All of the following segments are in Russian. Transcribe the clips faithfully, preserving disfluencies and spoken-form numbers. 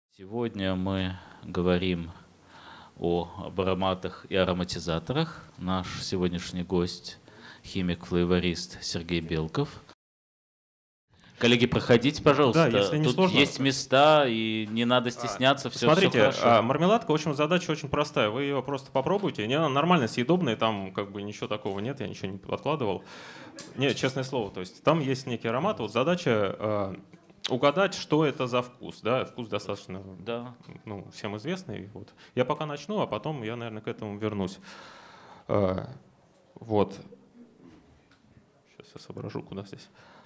Сегодня мы говорим о ароматах и ароматизаторах. Наш сегодняшний гость – химик-флейворист Сергей Белков. Коллеги, проходите, пожалуйста. Да, если не Тут сложно. есть места, и не надо стесняться, а, все, Смотрите, все хорошо. а, мармеладка, в общем, задача очень простая. Вы ее просто попробуйте. Она нормально съедобная, там как бы ничего такого нет, я ничего не подкладывал. Нет, честное слово, то есть там есть некий аромат. Вот задача а, угадать, что это за вкус. Да? Вкус достаточно Да. ну, всем известный. Вот. Я пока начну, а потом я, наверное, к этому вернусь. А, вот. Сейчас я соображу, куда здесь.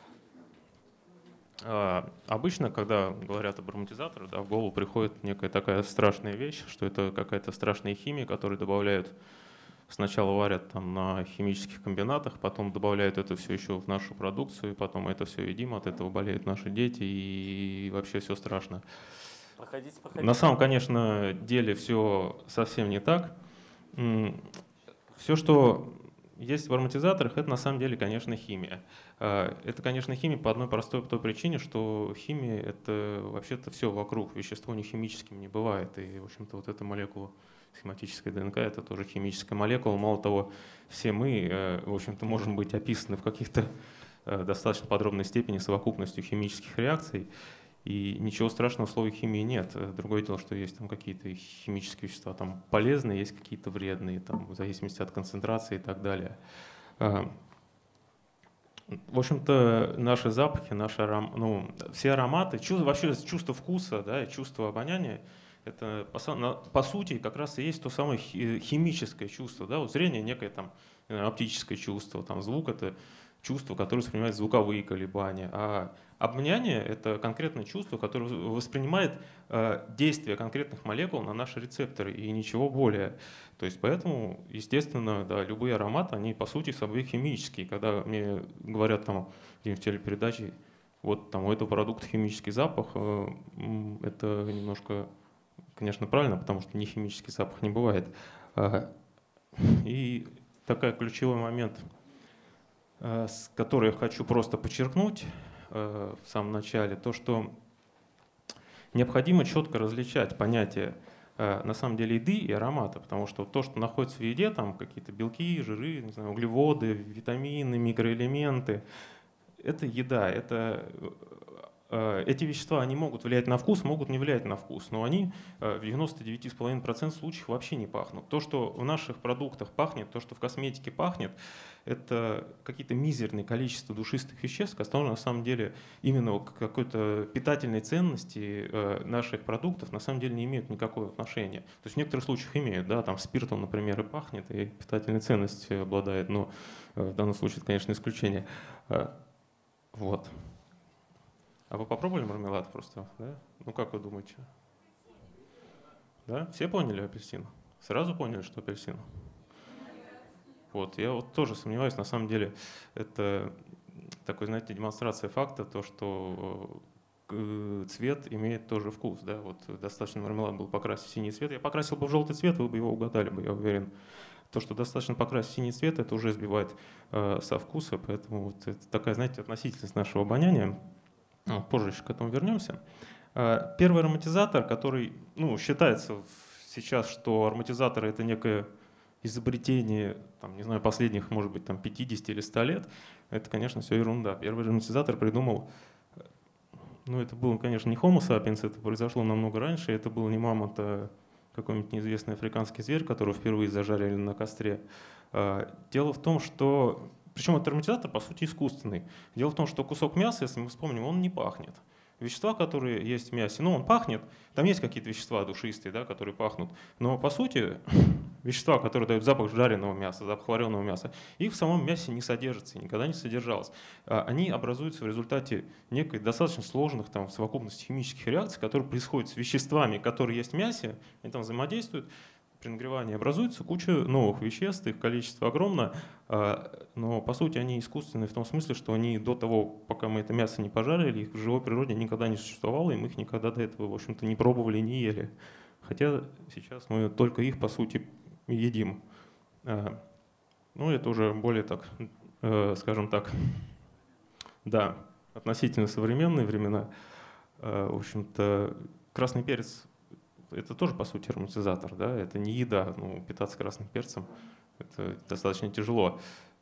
Обычно, когда говорят об ароматизаторах, да, в голову приходит некая такая страшная вещь, что это какая-то страшная химия, которую добавляют, сначала варят там на химических комбинатах, потом добавляют это все еще в нашу продукцию, и потом это все едим, от этого болеют наши дети, и вообще все страшно. Проходите, проходите. На самом, конечно, деле все совсем не так. Все, что есть в ароматизаторах, это на самом деле, конечно, химия. Это, конечно, химия по одной простой по той причине, что химия — это вообще-то все вокруг, вещество не химическим не бывает. И, в общем-то, вот эта молекула схематической ДНК — это тоже химическая молекула. Мало того, все мы, в общем-то, можем быть описаны в каких-то достаточно подробной степени совокупностью химических реакций. И ничего страшного в слове химии нет. Другое дело, что есть там какие-то химические вещества там полезные, есть какие-то вредные, там, в зависимости от концентрации и так далее. В общем-то, наши запахи, наши аром... ну, все ароматы, чувство, вообще чувство вкуса, да, чувство обоняния, это по, по сути как раз и есть то самое химическое чувство. Да? Вот зрение — некое там оптическое чувство, там, звук — это чувство, которое воспринимает звуковые колебания, а обоняние — это конкретное чувство, которое воспринимает э, действие конкретных молекул на наши рецепторы и ничего более. То есть поэтому, естественно, да, любые ароматы, они по сути собой химические. Когда мне говорят там в телепередаче, вот там у этого продукта химический запах, э, это немножко, конечно, правильно, потому что не химический запах не бывает. И такой ключевой момент, который я хочу просто подчеркнуть в самом начале, то, что необходимо четко различать понятие на самом деле еды и аромата, потому что то, что находится в еде, там какие-то белки, жиры, не знаю, углеводы, витамины, микроэлементы, это еда, это эти вещества, они могут влиять на вкус, могут не влиять на вкус, но они в девяноста девяти целых пяти десятых процента случаев вообще не пахнут. То, что в наших продуктах пахнет, то, что в косметике пахнет, это какие-то мизерные количества душистых веществ, которые на самом деле именно к какой-то питательной ценности наших продуктов на самом деле не имеют никакого отношения. То есть в некоторых случаях имеют, да, там спиртом, например, и пахнет, и питательной ценностью обладает, но в данном случае это, конечно, исключение. Вот. А вы попробовали мармелад просто, да? Ну как вы думаете? Да? Все поняли апельсин? Сразу поняли, что апельсин? Вот, я вот тоже сомневаюсь, на самом деле это такой, знаете, демонстрация факта, то, что цвет имеет тоже вкус, да, вот достаточно мармелад был покрасить в синий цвет, я покрасил бы в желтый цвет, вы бы его угадали бы, я уверен. То, что достаточно покрасить в синий цвет, это уже сбивает э, со вкуса, поэтому вот это такая, знаете, относительность нашего обоняния. Позже еще к этому вернемся. Первый ароматизатор, который, ну, считается сейчас, что ароматизаторы — это некое изобретение, там, не знаю, последних, может быть, там, пятидесяти или ста лет, это, конечно, все ерунда. Первый ароматизатор придумал, ну, это был, конечно, не Homo sapiens, это произошло намного раньше, это был не мамонт, а какой-нибудь неизвестный африканский зверь, которого впервые зажарили на костре. Дело в том, что Причем этот ароматизатор, по сути, искусственный. Дело в том, что кусок мяса, если мы вспомним, он не пахнет. Вещества, которые есть в мясе, ну, он пахнет, там есть какие-то вещества душистые, да, которые пахнут, но, по сути, вещества, которые дают запах жареного мяса, запах вареного мяса, их в самом мясе не содержится, никогда не содержалось. Они образуются в результате некой достаточно сложных там, совокупности химических реакций, которые происходят с веществами, которые есть в мясе, они там взаимодействуют. При нагревании образуется куча новых веществ, их количество огромно, но по сути они искусственные в том смысле, что они до того, пока мы это мясо не пожарили, их в живой природе никогда не существовало, и мы их никогда до этого, в общем-то, не пробовали, не ели. Хотя сейчас мы только их, по сути, едим. Ну, это уже более так, скажем так, да, относительно современные времена. В общем-то, красный перец — это тоже, по сути, ароматизатор, да? Это не еда, ну, питаться красным перцем — это достаточно тяжело.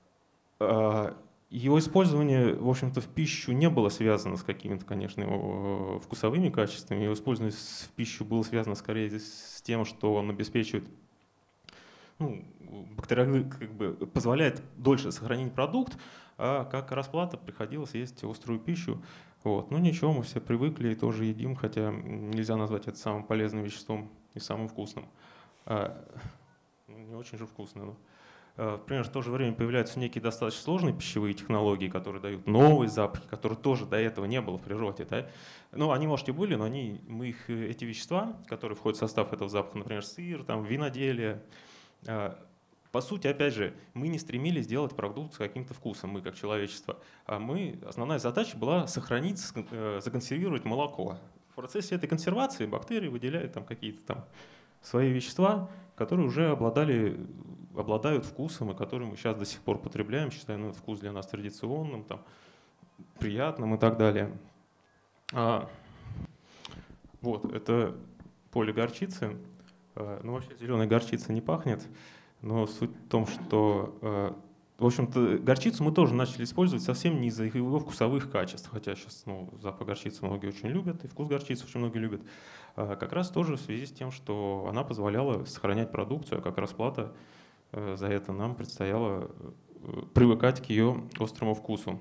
Его использование, в общем-то, в пищу не было связано с какими-то, конечно, его вкусовыми качествами. Его использование в пищу было связано скорее с тем, что он обеспечивает, ну, бактериологи, как бы позволяет дольше сохранить продукт, а как расплата приходилось есть острую пищу. Вот. Ну ничего, мы все привыкли и тоже едим, хотя нельзя назвать это самым полезным веществом и самым вкусным. А, не очень же вкусно, но... Примерно в то же время появляются некие достаточно сложные пищевые технологии, которые дают новые запахи, которые тоже до этого не было в природе. Да? Ну, они, может, и были, но они, мы их, эти вещества, которые входят в состав этого запаха, например, сыр, там, виноделие, по сути, опять же, мы не стремились сделать продукт с каким-то вкусом, мы как человечество. А мы, основная задача была сохранить, законсервировать молоко. В процессе этой консервации бактерии выделяют там какие-то там свои вещества, которые уже обладали, обладают вкусом, и которые мы сейчас до сих пор потребляем, считаем, ну, вкус для нас традиционным, там, приятным и так далее. А, вот, это поле горчицы. А, ну, вообще зеленой горчица не пахнет, но суть в том, что, а, в общем-то, горчицу мы тоже начали использовать совсем не из-за его вкусовых качеств, хотя сейчас, ну, запах горчицы многие очень любят, и вкус горчицы очень многие любят. Как раз тоже в связи с тем, что она позволяла сохранять продукцию, а как расплата за это нам предстояло привыкать к ее острому вкусу.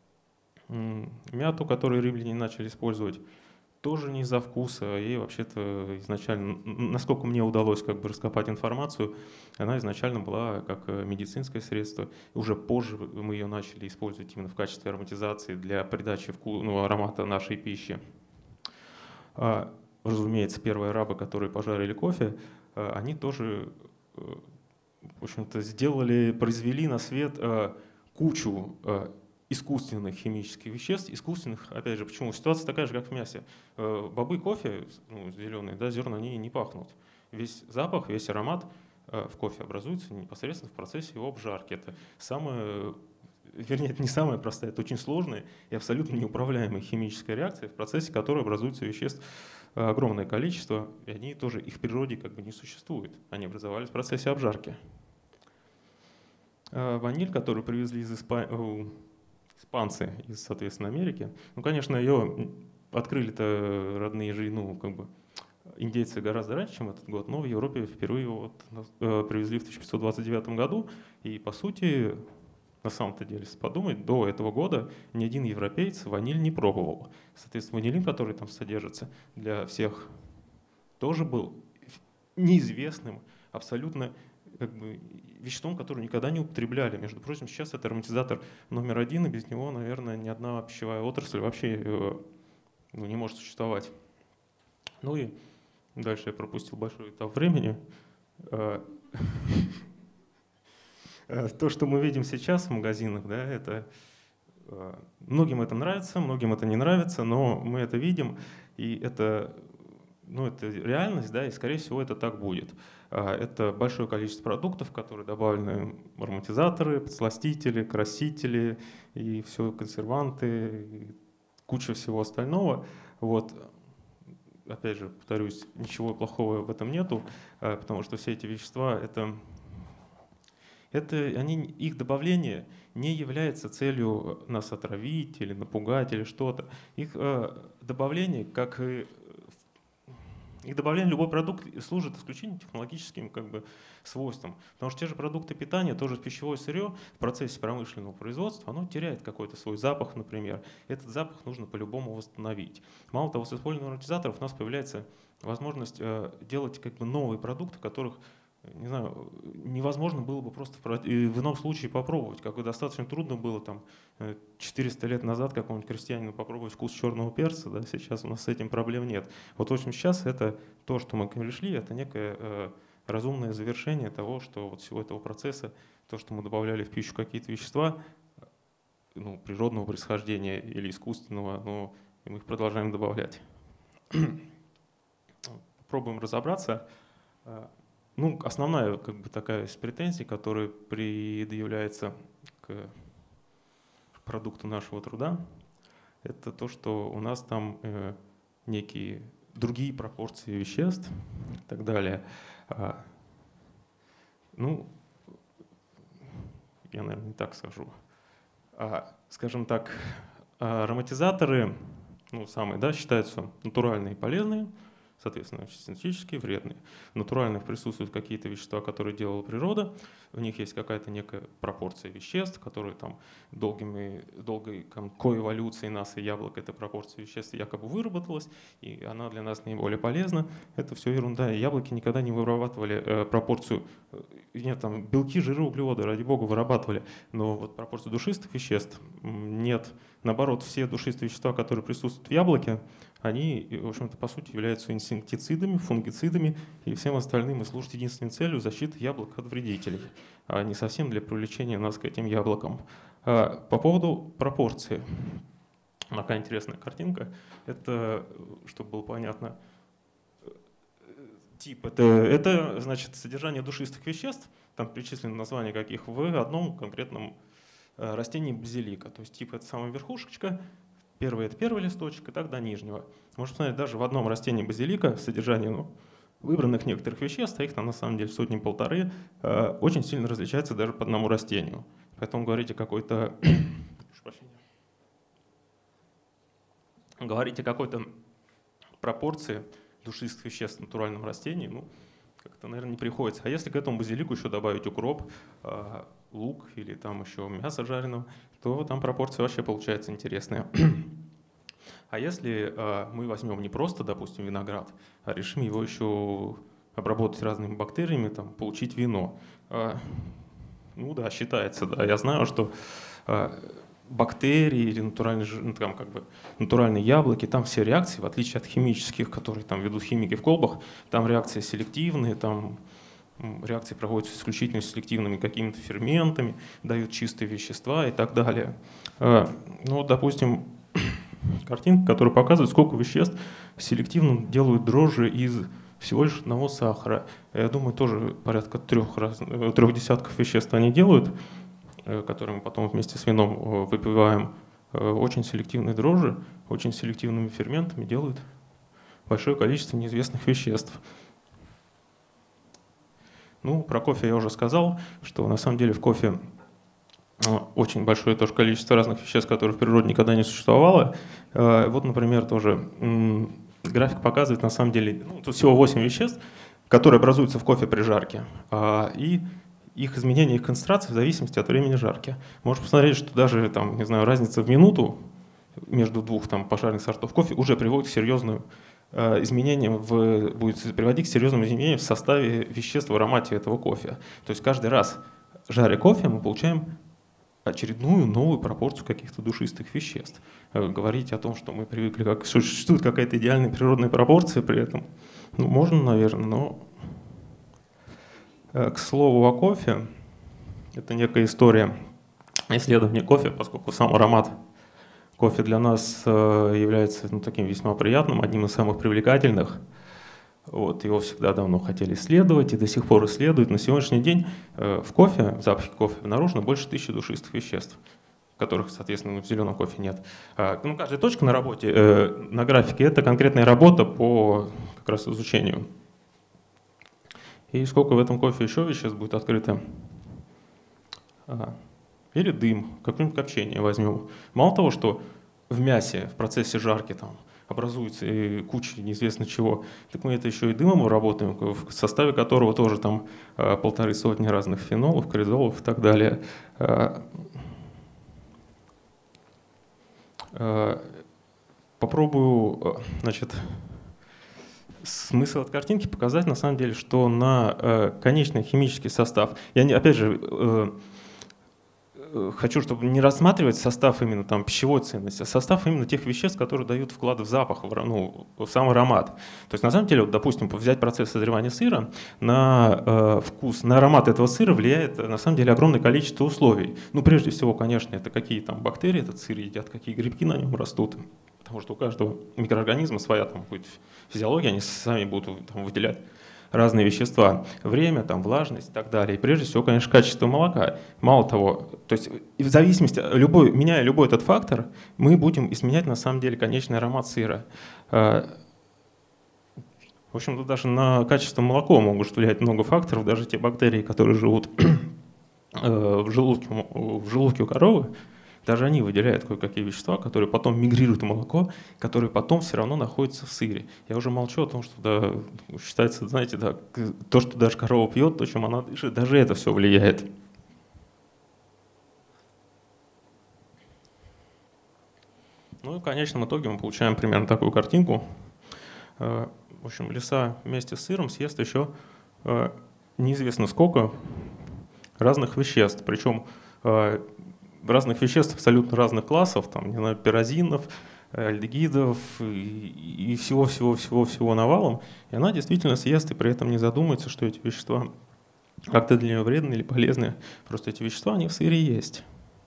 Мяту, которую римляне начали использовать, тоже не из-за вкуса, и вообще-то изначально, насколько мне удалось как бы раскопать информацию, она изначально была как медицинское средство. И уже позже мы ее начали использовать именно в качестве ароматизации для придачи вкуса, ну, аромата нашей пищи. Разумеется, первые арабы, которые пожарили кофе, они тоже, в общем-то, сделали, произвели на свет кучу искусственных химических веществ. Искусственных, опять же, почему? Ситуация такая же, как в мясе. Бобы кофе, ну, зеленые, да, зерна, они не пахнут. Весь запах, весь аромат в кофе образуется непосредственно в процессе его обжарки. Это самое... Вернее, это не самая простая, это очень сложная и абсолютно неуправляемая химическая реакция, в процессе которой образуется веществ огромное количество, и они тоже, их в природе как бы не существует. Они образовались в процессе обжарки. Ваниль, которую привезли из Испа... испанцы из, соответственно, Америки, ну, конечно, ее открыли-то родные же, ну, как бы, индейцы гораздо раньше, чем этот год, но в Европе впервые его вот привезли в тысяча пятьсот двадцать девятом году, и, по сути, на самом-то деле, если подумать, до этого года ни один европеец ваниль не пробовал. Соответственно, ванилин, который там содержится, для всех тоже был неизвестным, абсолютно как бы, веществом, которое никогда не употребляли. Между прочим, сейчас это ароматизатор номер один, и без него, наверное, ни одна пищевая отрасль вообще ну, не может существовать. Ну и дальше я пропустил большой этап времени. То, что мы видим сейчас в магазинах, да, это многим это нравится, многим это не нравится, но мы это видим, и это, ну, это реальность, да, и, скорее всего, это так будет. Это большое количество продуктов, в которые добавлены ароматизаторы, подсластители, красители, и все, консерванты, и куча всего остального. Вот. Опять же, повторюсь, ничего плохого в этом нету, потому что все эти вещества, это... Это, они, их добавление не является целью нас отравить или напугать или что-то. Их э, добавление, как и их добавление в любой продукт служит исключительно технологическим как бы, свойствам. Потому что те же продукты питания, тоже пищевое сырье в процессе промышленного производства, оно теряет какой-то свой запах, например. Этот запах нужно по-любому восстановить. Мало того, с использованием ароматизаторов у нас появляется возможность э, делать как бы, новые продукты, которых не знаю, невозможно было бы просто в ином случае попробовать, как бы достаточно трудно было там четыреста лет назад какому-нибудь крестьянину попробовать вкус черного перца, да, сейчас у нас с этим проблем нет. Вот в общем сейчас это то, что мы пришли, это некое э, разумное завершение того, что вот всего этого процесса, то, что мы добавляли в пищу какие-то вещества, ну, природного происхождения или искусственного, но мы их продолжаем добавлять. Попробуем разобраться. Ну, основная как бы, такая из претензий, которая предъявляется к продукту нашего труда, это то, что у нас там э, некие другие пропорции веществ и так далее. Ну, я, наверное, не так скажу. Скажем так, ароматизаторы, ну, самые, да, считаются натуральные и полезные, соответственно, синтетические вредные. В натуральных присутствуют какие-то вещества, которые делала природа, в них есть какая-то некая пропорция веществ, которые там долгими, долгой коэволюцией нас и яблок эта пропорция веществ якобы выработалась, и она для нас наиболее полезна. Это все ерунда. И яблоки никогда не вырабатывали э, пропорцию, э, нет, там белки, жиры, углеводы, ради бога, вырабатывали, но вот пропорцию душистых веществ нет. Наоборот, все душистые вещества, которые присутствуют в яблоке, они, в общем-то, по сути, являются инсектицидами, фунгицидами и всем остальным, и служат единственной целью защиты яблок от вредителей, а не совсем для привлечения нас к этим яблокам. По поводу пропорции. Такая интересная картинка. Это, чтобы было понятно, тип. Это, это значит содержание душистых веществ, там перечислены названия каких, в одном конкретном растении базилика. То есть тип — это самая верхушечка, первый — это первый листочек, и так до нижнего. Можно посмотреть, даже в одном растении базилика содержание ну, выбранных некоторых веществ, а их там на самом деле сотни-полторы, э, очень сильно различается даже по одному растению. Поэтому говорить о какой-то говорить о какой-то пропорции душистых веществ в натуральном растении, ну, как-то, наверное, не приходится. А если к этому базилику еще добавить укроп, э, лук или там еще мясо жареного, то там пропорция вообще получается интересная. А если э, мы возьмем не просто, допустим, виноград, а решим его еще обработать разными бактериями, там, получить вино, э, ну да, считается, да, я знаю, что э, бактерии или натуральные, ну, там, как бы, натуральные яблоки, там все реакции, в отличие от химических, которые там ведут химики в колбах, там реакции селективные, там реакции проводятся исключительно селективными какими-то ферментами, дают чистые вещества и так далее. Ну, допустим, картинка, которая показывает, сколько веществ селективно делают дрожжи из всего лишь одного сахара. Я думаю, тоже порядка трех, раз, трех десятков веществ они делают, которые мы потом вместе с вином выпиваем. Очень селективные дрожжи, очень селективными ферментами делают большое количество неизвестных веществ. Ну, про кофе я уже сказал, что на самом деле в кофе очень большое тоже количество разных веществ, которые в природе никогда не существовало. Вот, например, тоже график показывает, на самом деле, ну, тут всего восемь веществ, которые образуются в кофе при жарке. И их изменение, их концентрация в зависимости от времени жарки. Можно посмотреть, что даже там, не знаю, разница в минуту между двух там, пожарных сортов кофе уже приводит к серьезным изменениям, в, будет приводить к серьезным изменениям в составе веществ в аромате этого кофе. То есть каждый раз, жаря кофе, мы получаем очередную новую пропорцию каких-то душистых веществ. Говорить о том, что мы привыкли, как существует какая-то идеальная природная пропорция при этом, ну, можно, наверное, но... К слову о кофе, это некая история исследования кофе, поскольку сам аромат кофе для нас является ну, таким весьма приятным, одним из самых привлекательных. Вот, его всегда давно хотели исследовать и до сих пор исследуют. На сегодняшний день в кофе, в запахе кофе обнаружено больше тысячи душистых веществ, которых, соответственно, в зеленом кофе нет. Ну, каждая точка на работе, на графике, это конкретная работа по как раз изучению. И сколько в этом кофе еще веществ будет открыто. Или дым, какое-нибудь копчение возьмем. Мало того, что в мясе в процессе жарки там образуется куча неизвестно чего, так мы это еще и дымом работаем, в составе которого тоже там полторы сотни разных фенолов, коризолов и так далее. Попробую, значит, смысл от картинки показать, на самом деле, что на э, конечный химический состав, я не, опять же э, э, хочу, чтобы не рассматривать состав именно там пищевой ценности, а состав именно тех веществ, которые дают вклад в запах, в, ну, в сам аромат. То есть на самом деле, вот, допустим, взять процесс созревания сыра, на э, вкус, на аромат этого сыра влияет на самом деле огромное количество условий. Ну, прежде всего, конечно, это какие там бактерии этот сыр едят, какие грибки на нем растут. Потому что у каждого микроорганизма своя там будет физиология, они сами будут там выделять разные вещества, время, там, влажность и так далее. И прежде всего, конечно, качество молока. Мало того, то есть в зависимости, любой, меняя любой этот фактор, мы будем изменять на самом деле конечный аромат сыра. В общем-то, даже на качество молока могут влиять много факторов, даже те бактерии, которые живут в желудке, в желудке у коровы, даже они выделяют кое-какие вещества, которые потом мигрируют в молоко, которые потом все равно находятся в сыре. Я уже молчу о том, что да, считается, знаете, да, то, что даже корова пьет, то, чем она дышит, даже это все влияет. Ну и в конечном итоге мы получаем примерно такую картинку. В общем, лиса вместе с сыром съест еще неизвестно сколько разных веществ, причем разных веществ абсолютно разных классов, там, не знаю, пирозинов, альдегидов и всего-всего-всего-всего навалом. И она действительно съест и при этом не задумается, что эти вещества как-то для нее вредны или полезны. Просто эти вещества, они в сыре есть.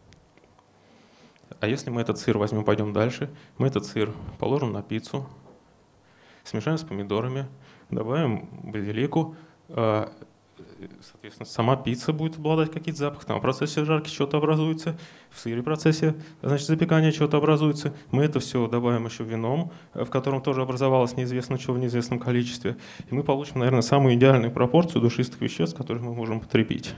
А если мы этот сыр возьмем, пойдем дальше, мы этот сыр положим на пиццу, смешаем с помидорами, добавим базилику, соответственно, сама пицца будет обладать каким-то запахом, там в процессе жарки что-то образуется, в сыре процессе, значит, запекания что-то образуется. Мы это все добавим еще вином, в котором тоже образовалось неизвестно чего в неизвестном количестве. И мы получим, наверное, самую идеальную пропорцию душистых веществ, которые мы можем потребить.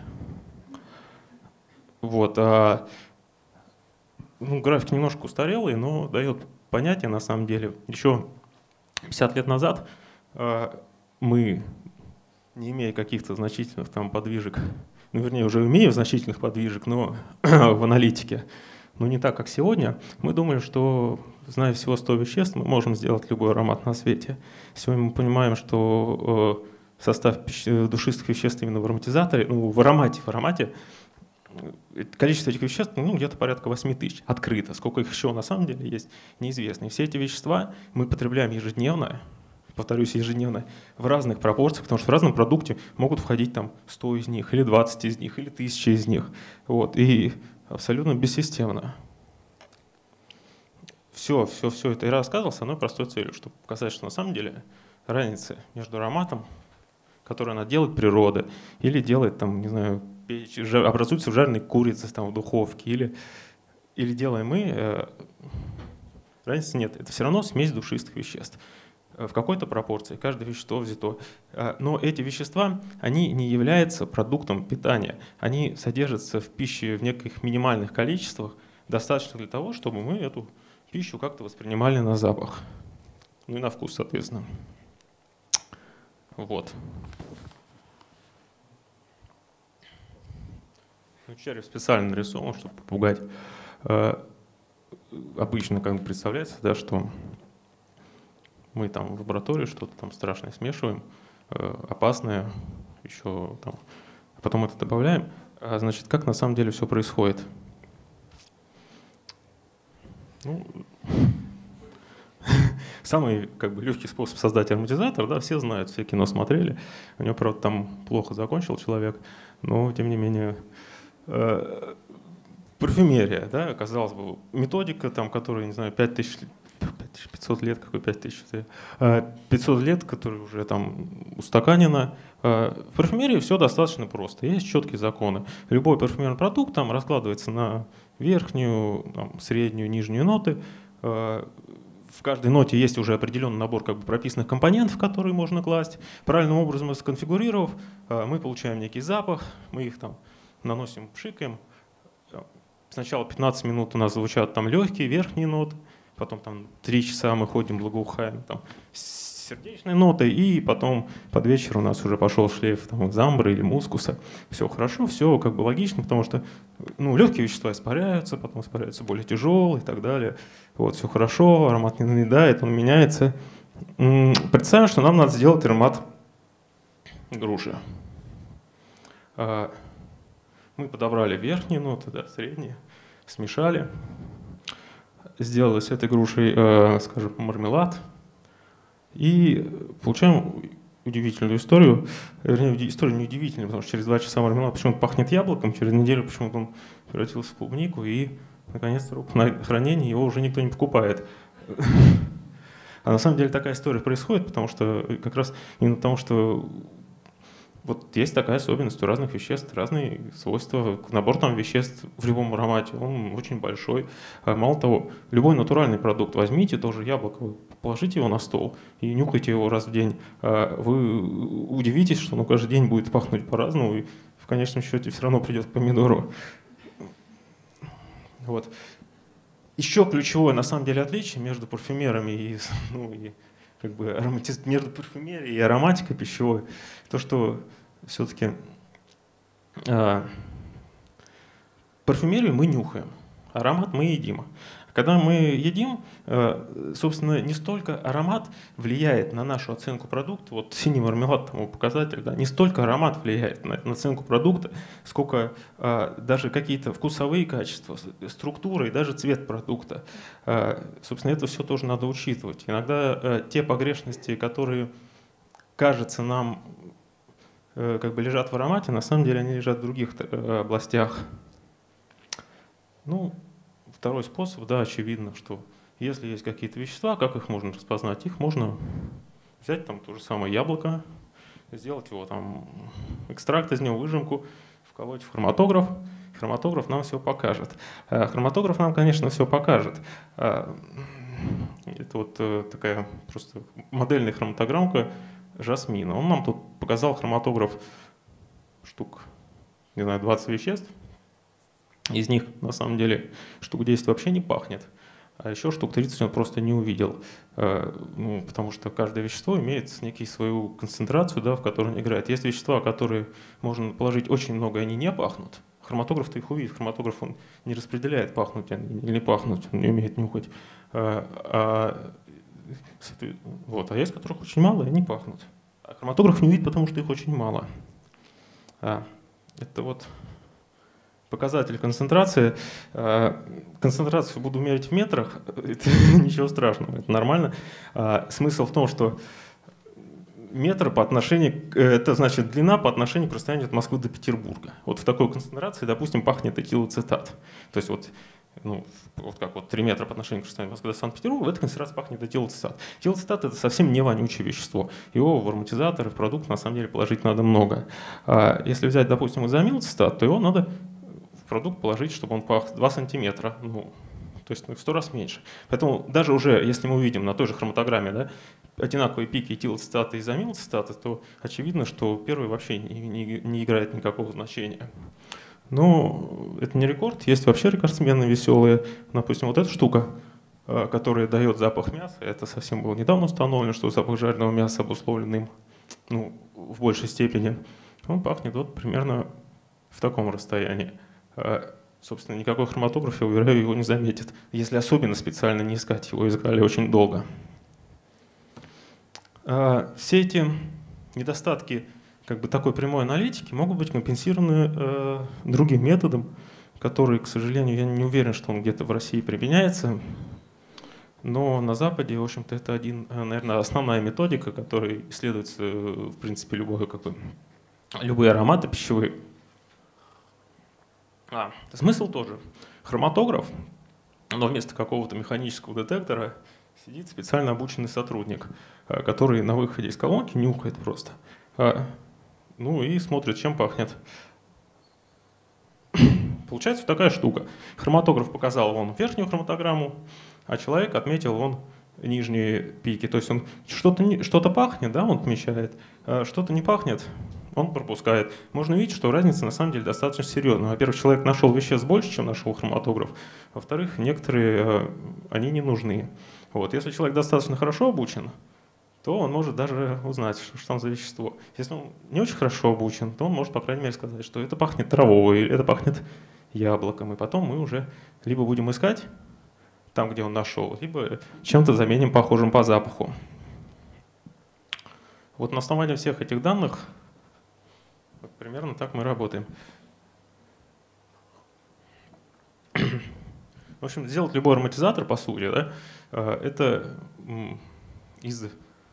Вот. А, ну, график немножко устарелый, но дает понятие, на самом деле. Еще пятьдесят лет назад а, мы, не имея каких-то значительных там подвижек, ну, вернее, уже имея значительных подвижек, но в аналитике, но не так, как сегодня, мы думали, что, зная всего сто веществ, мы можем сделать любой аромат на свете. Сегодня мы понимаем, что э, состав душистых веществ именно в ароматизаторе, ну, в аромате, в аромате, количество этих веществ, ну, где-то порядка восемь тысяч, открыто. Сколько их еще на самом деле есть, неизвестно. И все эти вещества мы потребляем ежедневно, повторюсь, ежедневно, в разных пропорциях, потому что в разном продукте могут входить там сто из них, или двадцать из них, или тысяча из них. Вот, и абсолютно бессистемно. Все, все, все это я рассказывал с одной простой целью, чтобы показать, что на самом деле разница между ароматом, который она делает природа, или делает там, не знаю, печь, образуется в жареной курице там, в духовке, или, или делаем мы, э, разницы нет. Это все равно смесь душистых веществ. В какой-то пропорции, каждое вещество взято. Но эти вещества, они не являются продуктом питания. Они содержатся в пище в неких минимальных количествах, достаточно для того, чтобы мы эту пищу как-то воспринимали на запах. Ну и на вкус, соответственно. Вот. Ну, череп специально нарисован, чтобы попугать. Обычно как бы представляется, да, что мы там в лаборатории что-то там страшное смешиваем, э, опасное, еще там, а потом это добавляем. А значит, как на самом деле все происходит? Ну, самый как бы легкий способ создать ароматизатор, да, все знают, все кино смотрели. У него, правда, там плохо закончил человек, но тем не менее э, парфюмерия, да, казалось бы, методика, там, которая, не знаю, пять тысяч пятьсот лет, какой пять тысяч? пятьсот лет, которая уже там устаканена. В парфюмерии все достаточно просто. Есть четкие законы. Любой парфюмерный продукт там раскладывается на верхнюю, там, среднюю, нижнюю ноты. В каждой ноте есть уже определенный набор как бы прописанных компонентов, которые можно класть. Правильным образом сконфигурировав, мы получаем некий запах, мы их там наносим, пшикаем. Сначала пятнадцать минут у нас звучат там легкие, верхние ноты. Потом там три часа мы ходим, благоухаем там с сердечной нотой, и потом под вечер у нас уже пошел шлейф там, замбры или мускуса. Все хорошо, все как бы логично, потому что ну, легкие вещества испаряются, потом испаряются более тяжелые и так далее. Вот, все хорошо, аромат не надоедает, он меняется. Представим, что нам надо сделать аромат груши. Мы подобрали верхние ноты, да, средние, смешали. Сделали с этой грушей, э, скажем, мармелад. И получаем удивительную историю. Вернее, история не удивительная, потому что через два часа мармелад почему-то пахнет яблоком, через неделю почему-то он превратился в клубнику, и, наконец, срок на хранение его уже никто не покупает. А на самом деле такая история происходит, потому что как раз именно потому, что вот есть такая особенность у разных веществ, разные свойства. Набор там веществ в любом аромате, он очень большой. Мало того, любой натуральный продукт возьмите, тоже яблоко, положите его на стол и нюхайте его раз в день. Вы удивитесь, что он каждый день будет пахнуть по-разному, и в конечном счете все равно придет к помидору. Вот. Еще ключевое, на самом деле, отличие между парфюмерами и, ну, и как бы ароматиз... между парфюмерией и ароматикой пищевой, то, что все-таки э, парфюмерию мы нюхаем, аромат мы едим. Когда мы едим, э, собственно, не столько аромат влияет на нашу оценку продукта, вот синий мармелад тому показатель, да, не столько аромат влияет на, на оценку продукта, сколько э, даже какие-то вкусовые качества, структура и даже цвет продукта. Э, собственно, это все тоже надо учитывать. Иногда э, те погрешности, которые, кажется, нам э, как бы лежат в аромате, на самом деле они лежат в других э, областях. Ну, второй способ, да, очевидно, что если есть какие-то вещества, как их можно распознать? Их можно взять там то же самое яблоко, сделать его там экстракт из него, выжимку, вколоть в хроматограф. Хроматограф нам все покажет. Хроматограф нам, конечно, все покажет. Это вот такая просто модельная хроматограммка жасмина. Он нам тут показал хроматограф штук, не знаю, двадцать веществ. Из них, на самом деле, штук десять вообще не пахнет, а еще штук тридцать он просто не увидел. Ну, потому что каждое вещество имеет некую свою концентрацию, да, в которой он играет. Есть вещества, которые можно положить очень много, и они не пахнут. Хроматограф-то их увидит. Хроматограф он не распределяет, пахнуть или не пахнуть, он не умеет нюхать. А, а, вот, а есть, которых очень мало, и они пахнут. А хроматограф не увидит, потому что их очень мало. А, это вот... Показатель концентрации. Концентрацию буду мерить в метрах, это ничего страшного, это нормально. Смысл в том, что метр по отношению, это значит длина по отношению к расстоянию от Москвы до Петербурга. Вот в такой концентрации, допустим, пахнет этилоцетат. То есть вот, ну, вот как вот три метра по отношению к расстоянию от Москвы до Санкт-Петербурга, в этой концентрации пахнет этилоцетат. Этилоцетат — это совсем не вонючее вещество. Его в ароматизаторы, в продукт на самом деле положить надо много. Если взять, допустим, изомилоцетат, то его надо продукт положить, чтобы он пах два сантиметра, ну, то есть ну, в сто раз меньше. Поэтому даже уже, если мы увидим на той же хроматограмме, да, одинаковые пики этилоцетата и изомилоцетата, то очевидно, что первый вообще не, не, не играет никакого значения. Но это не рекорд, есть вообще рекордсмены веселые. Допустим, вот эта штука, которая дает запах мяса, это совсем было недавно установлено, что запах жареного мяса обусловлен им, ну, в большей степени. Он пахнет вот примерно в таком расстоянии. Собственно, никакой хроматограф, я уверяю, его не заметит. Если особенно специально не искать, его искали очень долго. Все эти недостатки как бы такой прямой аналитики могут быть компенсированы э, другим методом, который, к сожалению, я не уверен, что он где-то в России применяется. Но на Западе, в общем-то, это один, наверное, основная методика, которой исследуется, в принципе, любой, как бы, любые ароматы пищевые. А, смысл тоже. Хроматограф, но вместо какого-то механического детектора сидит специально обученный сотрудник, который на выходе из колонки нюхает просто. Ну и смотрит, чем пахнет. Получается такая штука. Хроматограф показал вон верхнюю хроматограмму, а человек отметил вон нижние пики. То есть он что-то что-то пахнет, да, он отмечает, что-то не пахнет, он пропускает. Можно видеть, что разница на самом деле достаточно серьезная. Во-первых, человек нашел веществ больше, чем нашел хроматограф. Во-вторых, некоторые, они не нужны. Вот. Если человек достаточно хорошо обучен, то он может даже узнать, что, что там за вещество. Если он не очень хорошо обучен, то он может, по крайней мере, сказать, что это пахнет травой, или это пахнет яблоком. И потом мы уже либо будем искать там, где он нашел, либо чем-то заменим похожим по запаху. Вот на основании всех этих данных вот примерно так мы работаем. В общем, сделать любой ароматизатор, по сути, да, это из,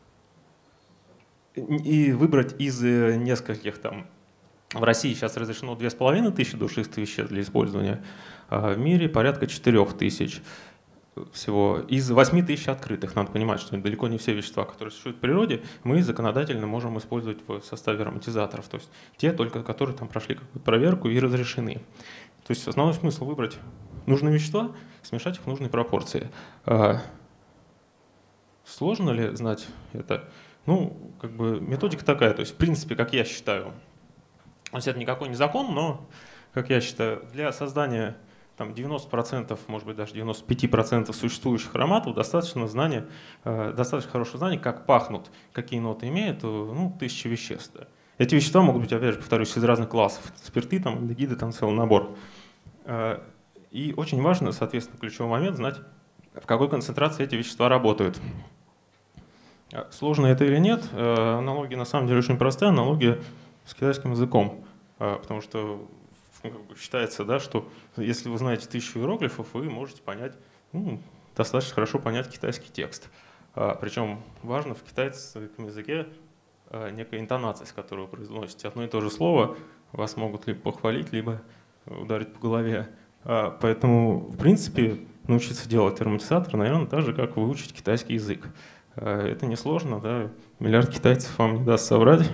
и выбрать из нескольких там. В России сейчас разрешено две с половиной тысячи душистых веществ для использования, а в мире порядка четырёх тысяч всего. Из восьми тысяч открытых, надо понимать, что далеко не все вещества, которые существуют в природе, мы законодательно можем использовать в составе ароматизаторов, то есть те только, которые там прошли какую-то проверку и разрешены. То есть основной смысл выбрать нужные вещества, смешать их в нужной пропорции. Сложно ли знать это? Ну, как бы методика такая, то есть в принципе, как я считаю, то есть это никакой не закон, но, как я считаю, для создания там, девяноста процентов, может быть даже девяноста пяти процентов существующих ароматов достаточно знания, э, достаточно хорошего знания, как пахнут, какие ноты имеют, э, ну, тысячи веществ. Да. Эти вещества могут быть, опять же, повторюсь, из разных классов. Спирты, там, альдегиды, там целый набор. Э, и очень важно, соответственно, ключевой момент, знать, в какой концентрации эти вещества работают. Сложно это или нет, аналогия на самом деле очень простая, аналогия с китайским языком, потому что ну, как бы считается, да, что если вы знаете тысячу иероглифов, вы можете понять, ну, достаточно хорошо понять китайский текст. Причем важно в китайском языке некая интонация, с которой вы произносите одно и то же слово, вас могут либо похвалить, либо ударить по голове. Поэтому, в принципе, научиться делать ароматизатор, наверное, так же, как выучить китайский язык. Это несложно, да, миллиард китайцев вам не даст соврать.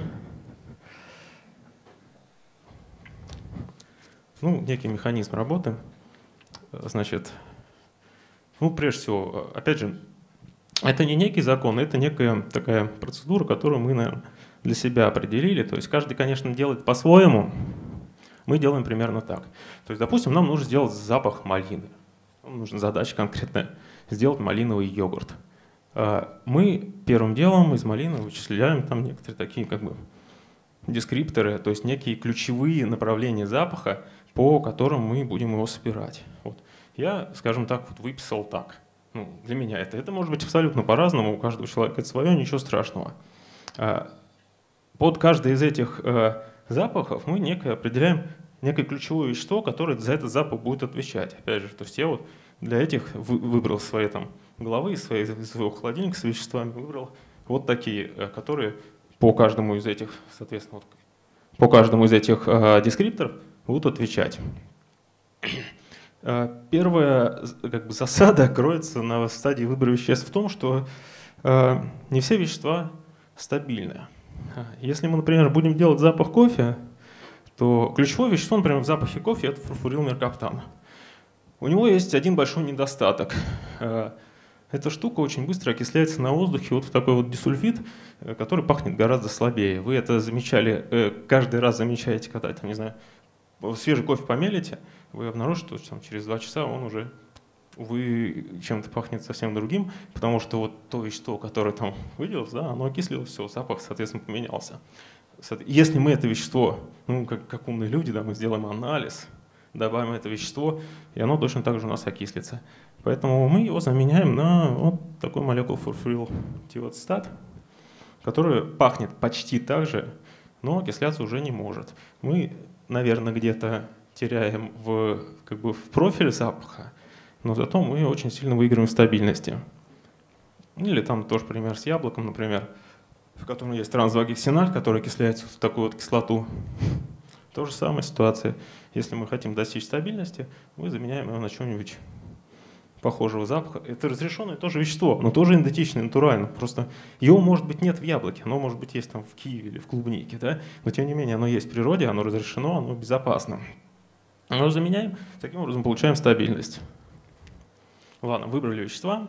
Ну, некий механизм работы. Значит, ну, прежде всего, опять же, это не некий закон, это некая такая процедура, которую мы, наверное, для себя определили. То есть каждый, конечно, делает по-своему. Мы делаем примерно так. То есть, допустим, нам нужно сделать запах малины. Нам нужна задача конкретная – сделать малиновый йогурт. Мы первым делом из малины вычисляем там некоторые такие как бы дескрипторы, то есть некие ключевые направления запаха, по которым мы будем его собирать. Вот. Я, скажем так, вот выписал так. Ну, для меня это. Это может быть абсолютно по-разному, у каждого человека это свое, ничего страшного. Под каждый из этих запахов мы некое определяем некое ключевое вещество, которое за этот запах будет отвечать. Опять же, то есть я вот для этих выбрал свои там головы, из своего холодильника с веществами, выбрал вот такие, которые по каждому из этих, соответственно, вот, по каждому из этих э, дескрипторов будут отвечать. Первая как бы, засада кроется на стадии выбора веществ в том, что э, не все вещества стабильны. Если мы, например, будем делать запах кофе, то ключевое вещество, например, в запахе кофе – это фурфурилмеркаптан. У него есть один большой недостаток. Эта штука очень быстро окисляется на воздухе вот в такой вот дисульфид, который пахнет гораздо слабее. Вы это замечали, каждый раз замечаете, когда, там, не знаю, свежий кофе помелите, вы обнаружите, что там, через два часа он уже, увы, чем-то пахнет совсем другим, потому что вот то вещество, которое там выделилось, да, оно окислилось, все, запах, соответственно, поменялся. Если мы это вещество, ну, как, как умные люди, да, мы сделаем анализ, добавим это вещество, и оно точно так же у нас окислится. Поэтому мы его заменяем на вот такой молекулу фурфурилтиоцетат, который пахнет почти так же, но окисляться уже не может. Мы, наверное, где-то теряем в, как бы, в профиле запаха, но зато мы очень сильно выигрываем в стабильности. Или там тоже пример с яблоком, например, в котором есть трансдвагексиналь, который окисляется в такую вот кислоту. То же самая ситуация. Если мы хотим достичь стабильности, мы заменяем его на что-нибудь похожего запаха. Это разрешенное тоже вещество, но тоже идентичное, натурально. Просто его, может быть, нет в яблоке, оно, может быть, есть там в киеве или в клубнике, да? Но, тем не менее, оно есть в природе, оно разрешено, оно безопасно. Мы заменяем, таким образом получаем стабильность. Ладно, выбрали вещества.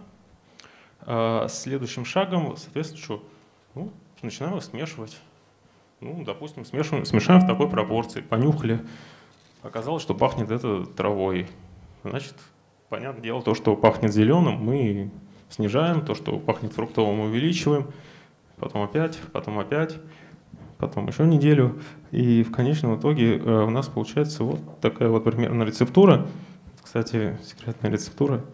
Следующим шагом, соответственно, что? Ну, начинаем их смешивать. Ну, допустим, смешиваем, смешаем в такой пропорции, понюхали. Оказалось, что пахнет это травой. Значит, понятное дело, то, что пахнет зеленым, мы снижаем, то, что пахнет фруктовым, мы увеличиваем. Потом опять, потом опять, потом еще неделю. И в конечном итоге у нас получается вот такая вот примерно рецептура. Кстати, секретная рецептура.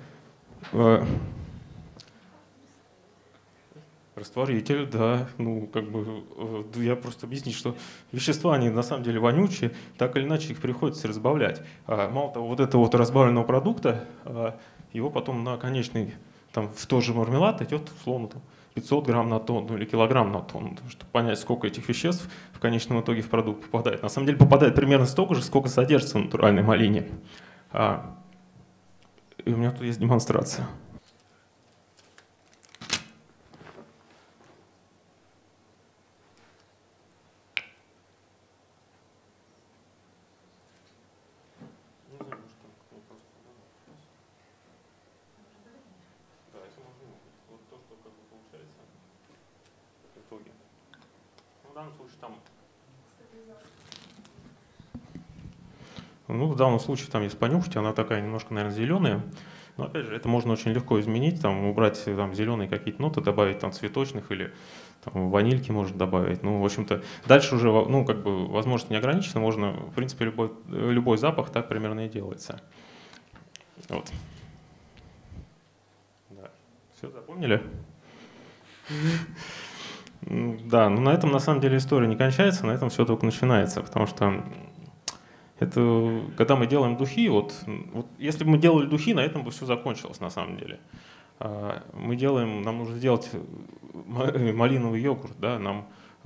Растворитель, да, ну как бы я просто объяснить, что вещества, они на самом деле вонючие, так или иначе их приходится разбавлять. А, мало того, вот этого вот разбавленного продукта, а, его потом на конечный, там в тот же мармелад идет, условно, там, пятьсот грамм на тонну или килограмм на тонну, чтобы понять, сколько этих веществ в конечном итоге в продукт попадает. На самом деле попадает примерно столько же, сколько содержится в натуральной малине. А, и у меня тут есть демонстрация. данном случае там... Ну, в данном случае там, если понюхать, она такая немножко, наверное, зеленая. Но опять же, это можно очень легко изменить, там, убрать там, зеленые какие-то ноты, добавить там цветочных или там, ванильки можно добавить. Ну, в общем-то, дальше уже, ну, как бы, возможность не ограничена, можно, в принципе, любой, любой запах так примерно и делается. Вот. Да. Все, запомнили? Да, ну на этом на самом деле история не кончается, на этом все только начинается, потому что это, когда мы делаем духи, вот, вот если бы мы делали духи, на этом бы все закончилось на самом деле. Мы делаем, нам нужно сделать малиновый йогурт, да, нам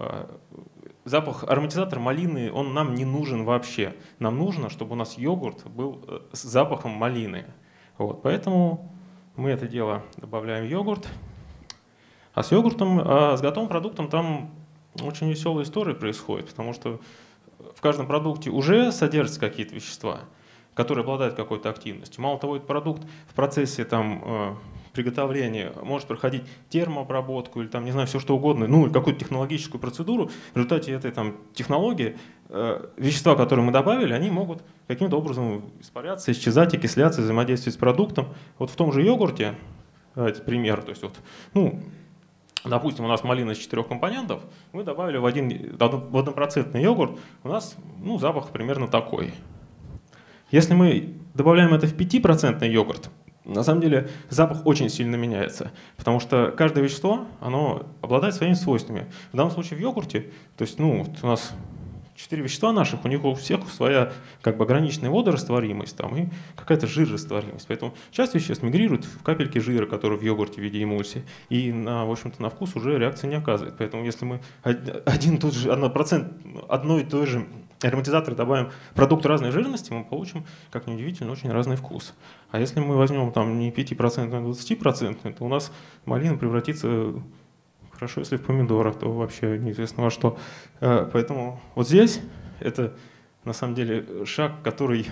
запах ароматизатор малины, он нам не нужен вообще. Нам нужно, чтобы у нас йогурт был с запахом малины. Вот, поэтому мы это дело добавляем в йогурт. А с йогуртом, а с готовым продуктом там очень веселая история происходит, потому что в каждом продукте уже содержатся какие-то вещества, которые обладают какой-то активностью. Мало того, этот продукт в процессе там, приготовления может проходить термообработку или там, не знаю, все что угодно, ну, какую-то технологическую процедуру. В результате этой там, технологии вещества, которые мы добавили, они могут каким-то образом испаряться, исчезать, окисляться, взаимодействовать с продуктом. Вот в том же йогурте, давайте пример, то есть вот, ну, допустим, у нас малина из четырех компонентов, мы добавили в один в однопроцентный йогурт, у нас ну, запах примерно такой. Если мы добавляем это в пятипроцентный йогурт, на самом деле запах очень сильно меняется, потому что каждое вещество, оно обладает своими свойствами. В данном случае в йогурте, то есть ну, вот у нас четыре вещества наших, у них у всех своя как бы ограниченная водорастворимость там, и какая-то жирорастворимость. Поэтому часть веществ мигрирует в капельки жира, которые в йогурте в виде эмульсии, и на, в общем-то, на вкус уже реакции не оказывает. Поэтому если мы один тот же, один процент одной и той же ароматизатор добавим продукт разной жирности, мы получим, как ни удивительно, очень разный вкус. А если мы возьмем там не пять процентов, а двадцать процентов, то у нас малина превратится... Хорошо, если в помидорах, то вообще неизвестно во что. Поэтому вот здесь это на самом деле шаг, который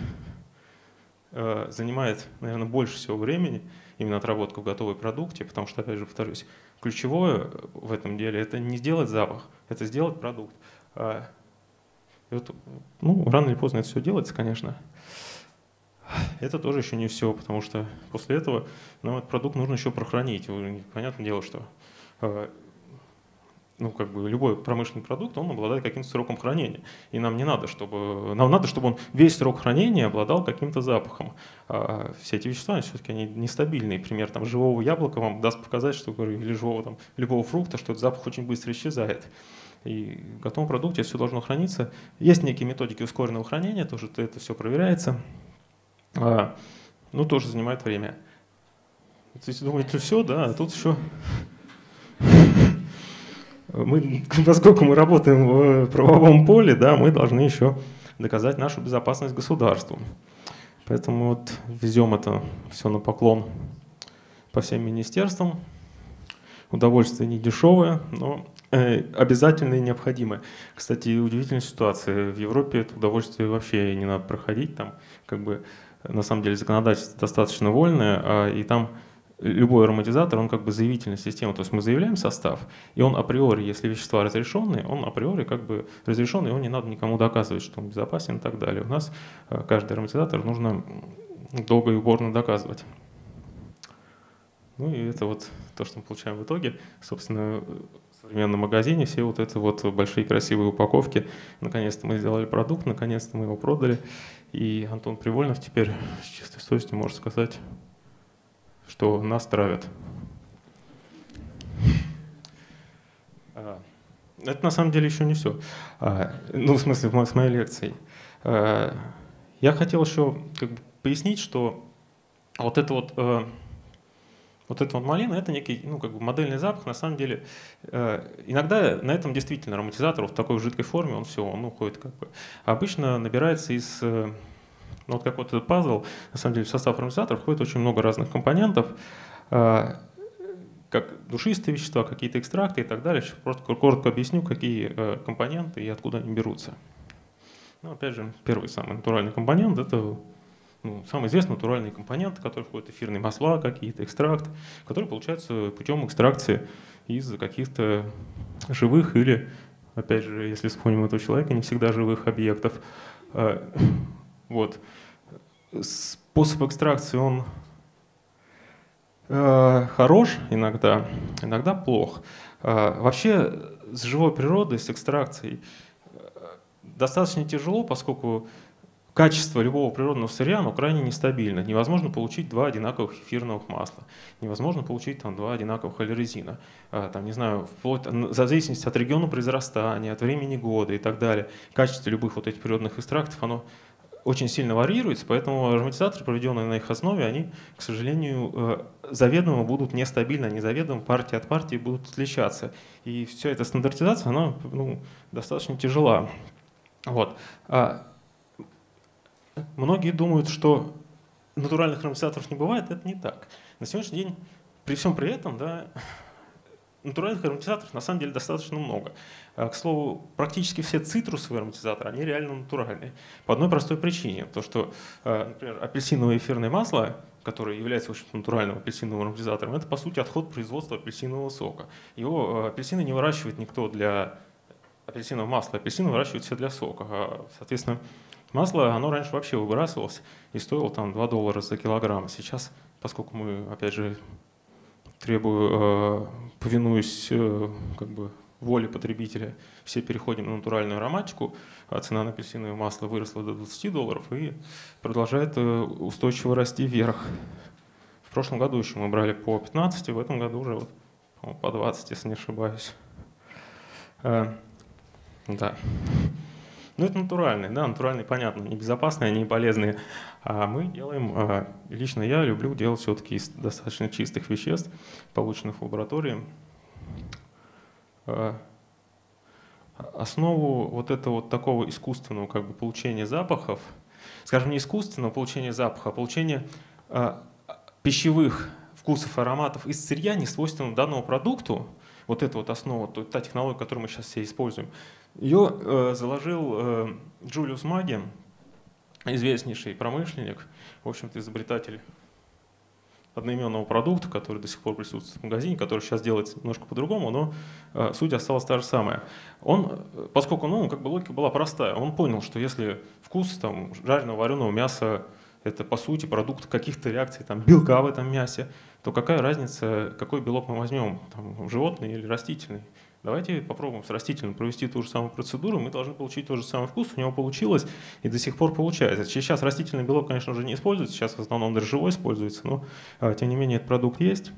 занимает, наверное, больше всего времени, именно отработка в готовой продукте, потому что, опять же, повторюсь, ключевое в этом деле — это не сделать запах, это сделать продукт. И вот, ну, рано или поздно это все делается, конечно. Это тоже еще не все, потому что после этого нам этот продукт нужно еще прохранить. Понятное дело, что ну, как бы любой промышленный продукт, он обладает каким-то сроком хранения. И нам не надо, чтобы, нам надо, чтобы он весь срок хранения обладал каким-то запахом. А все эти вещества, все-таки они нестабильные. Пример там, живого яблока вам даст показать, что, или живого, там, любого фрукта, что этот запах очень быстро исчезает. И в готовом продукте все должно храниться. Есть некие методики ускоренного хранения, тоже это все проверяется. А, ну, тоже занимает время. То есть думаете, все, да, а тут еще... Мы, поскольку мы работаем в правовом поле, да, мы должны еще доказать нашу безопасность государству. Поэтому вот везем это все на поклон по всем министерствам. Удовольствие не дешевое, но э, обязательное и необходимое. Кстати, удивительная ситуация. В Европе это удовольствие вообще не надо проходить. Там как бы на самом деле законодательство достаточно вольное, а, и там любой ароматизатор, он как бы заявительная система, то есть мы заявляем состав, и он априори, если вещества разрешенные, он априори как бы разрешенный, его не надо никому доказывать, что он безопасен и так далее. У нас каждый ароматизатор нужно долго и упорно доказывать. Ну и это вот то, что мы получаем в итоге. Собственно, в современном магазине все вот это вот большие красивые упаковки. Наконец-то мы сделали продукт, наконец-то мы его продали. И Антон Привольнов теперь с чистой совестью может сказать, что нас травят. Это на самом деле еще не все. Ну, в смысле, с моей лекцией. Я хотел еще как бы пояснить, что вот это вот, вот это вот малина, это некий, ну, как бы модельный запах. На самом деле, иногда на этом действительно ароматизатор в такой жидкой форме, он все, он уходит как бы. А обычно набирается из... Ну, вот как вот этот пазл, на самом деле в состав ароматизатора входит очень много разных компонентов, как душистые вещества, какие-то экстракты и так далее. Сейчас просто коротко объясню, какие компоненты и откуда они берутся. Ну, опять же, первый самый натуральный компонент – это ну, самый известный натуральный компонент, в который входят эфирные масла, какие-то экстракты, которые получаются путем экстракции из каких-то живых или опять же, если вспомним этого человека, не всегда живых объектов. Вот. Способ экстракции, он хорош иногда, иногда плох. Вообще с живой природой, с экстракцией достаточно тяжело, поскольку качество любого природного сырья, оно крайне нестабильно. Невозможно получить два одинаковых эфирных масла, невозможно получить там, два одинаковых олерезина. Там, не знаю, вплоть, в зависимости от региона произрастания, от времени года и так далее. Качество любых вот этих природных экстрактов, оно очень сильно варьируется, поэтому ароматизаторы, проведенные на их основе, они, к сожалению, заведомо будут нестабильны, они заведомо партия от партии будут отличаться. И вся эта стандартизация, она ну, достаточно тяжела. Вот. Многие думают, что натуральных ароматизаторов не бывает, это не так. На сегодняшний день, при всем при этом, да, натуральных ароматизаторов на самом деле достаточно много. К слову, практически все цитрусовые ароматизаторы, они реально натуральные. По одной простой причине, то что, например, апельсиновое эфирное масло, которое является в общем, натуральным апельсиновым ароматизатором, это по сути отход производства апельсинового сока. Его апельсины не выращивает никто для апельсинового масла, апельсины выращивают все для сока. Соответственно, масло, оно раньше вообще выбрасывалось и стоило там два доллара за килограмм. Сейчас, поскольку мы, опять же, требую, повинуясь как бы, воле потребителя, все переходим на натуральную ароматику, а цена на апельсиновое масло выросла до двадцати долларов и продолжает устойчиво расти вверх. В прошлом году еще мы брали по пятнадцати, в этом году уже вот, по двадцать, если не ошибаюсь. Да. Ну, это натуральные, да, натуральные, понятно, не безопасные, они полезные. А мы делаем, лично я люблю делать все-таки из достаточно чистых веществ, полученных в лаборатории. Основу вот этого вот такого искусственного как бы, получения запахов, скажем, не искусственного получения запаха, а получения пищевых вкусов, ароматов из сырья, не свойственного данному продукту, вот эта вот основа, та технология, которую мы сейчас все используем, ее э, заложил э, Джулиус Маги, известнейший промышленник, в общем-то изобретатель одноименного продукта, который до сих пор присутствует в магазине, который сейчас делается немножко по-другому, но э, суть осталась та же самая. Он, поскольку ну, как бы логика была простая, он понял, что если вкус там, жареного вареного мяса это по сути продукт каких-то реакций там, белка в этом мясе, то какая разница, какой белок мы возьмем, там, животный или растительный. Давайте попробуем с растительным провести ту же самую процедуру, мы должны получить тот же самый вкус, у него получилось и до сих пор получается. Сейчас растительный белок, конечно, уже не используется, сейчас в основном дрожжевой используется, но тем не менее этот продукт есть.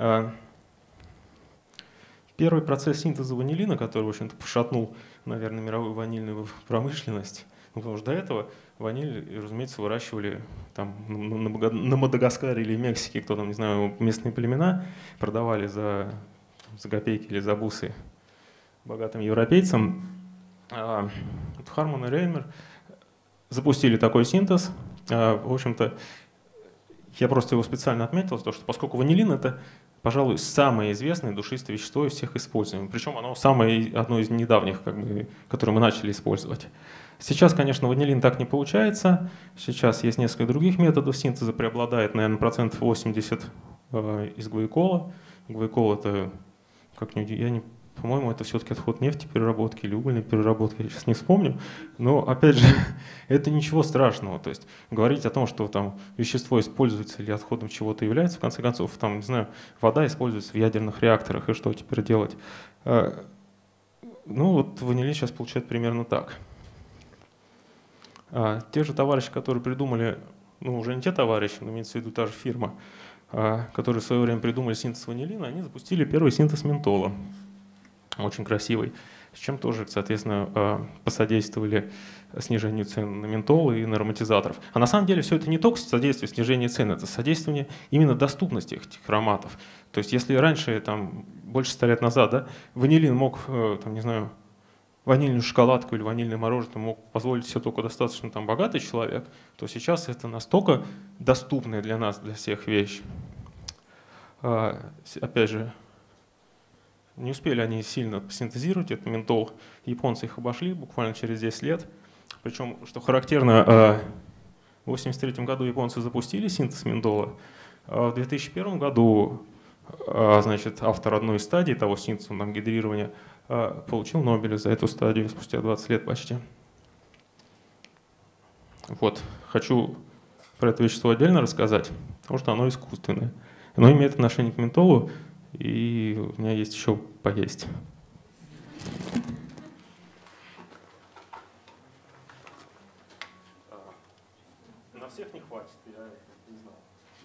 Первый процесс синтеза ванилина, который, в общем-то, пошатнул, наверное, мировую ванильную промышленность, потому что до этого ваниль, разумеется, выращивали там, на Мадагаскаре или Мексике, кто там, не знаю, местные племена, продавали за, за копейки или за бусы богатым европейцам. А Харман и Реймер запустили такой синтез. А, в общем-то, я просто его специально отметил, потому что поскольку ванилин — это, пожалуй, самое известное душистое вещество из всех используемых. Причем оно самое, одно из недавних, как бы, которое мы начали использовать. Сейчас, конечно, ванилин так не получается. Сейчас есть несколько других методов синтеза. Преобладает, наверное, процентов восемьдесят из гвоекола. Гвоекол — это, как не, я не, по-моему, это все-таки отход нефтепереработки или угольной переработки. Я сейчас не вспомню. Но, опять же, это ничего страшного. То есть говорить о том, что там вещество используется или отходом чего-то является, в конце концов, там, не знаю, вода используется в ядерных реакторах, и что теперь делать? Ну, вот ванилин сейчас получает примерно так. А, те же товарищи, которые придумали, ну уже не те товарищи, но имеется в виду та же фирма, а, которые в свое время придумали синтез ванилина, они запустили первый синтез ментола, очень красивый, с чем тоже, соответственно, а, посодействовали снижению цен на ментол и на ароматизаторов. А на самом деле все это не только содействие снижению цен, это содействие именно доступности этих ароматов. То есть если раньше, там, больше ста лет назад, да, ванилин мог, там, не знаю, ванильную шоколадку или ванильное мороженое мог позволить себе только достаточно там, богатый человек, то сейчас это настолько доступная для нас, для всех вещь. А, опять же, не успели они сильно синтезировать этот ментол. Японцы их обошли буквально через десять лет. Причем, что характерно, в восемьдесят третьем году японцы запустили синтез ментола. А в две тысячи первом году значит, автор одной из стадий того синтеза, там, гидрирования, получил Нобеля за эту стадию спустя двадцать лет почти. Вот, хочу про это вещество отдельно рассказать, потому что оно искусственное. Оно имеет отношение к ментолу, и у меня есть еще поесть. На всех не хватит, я не знаю.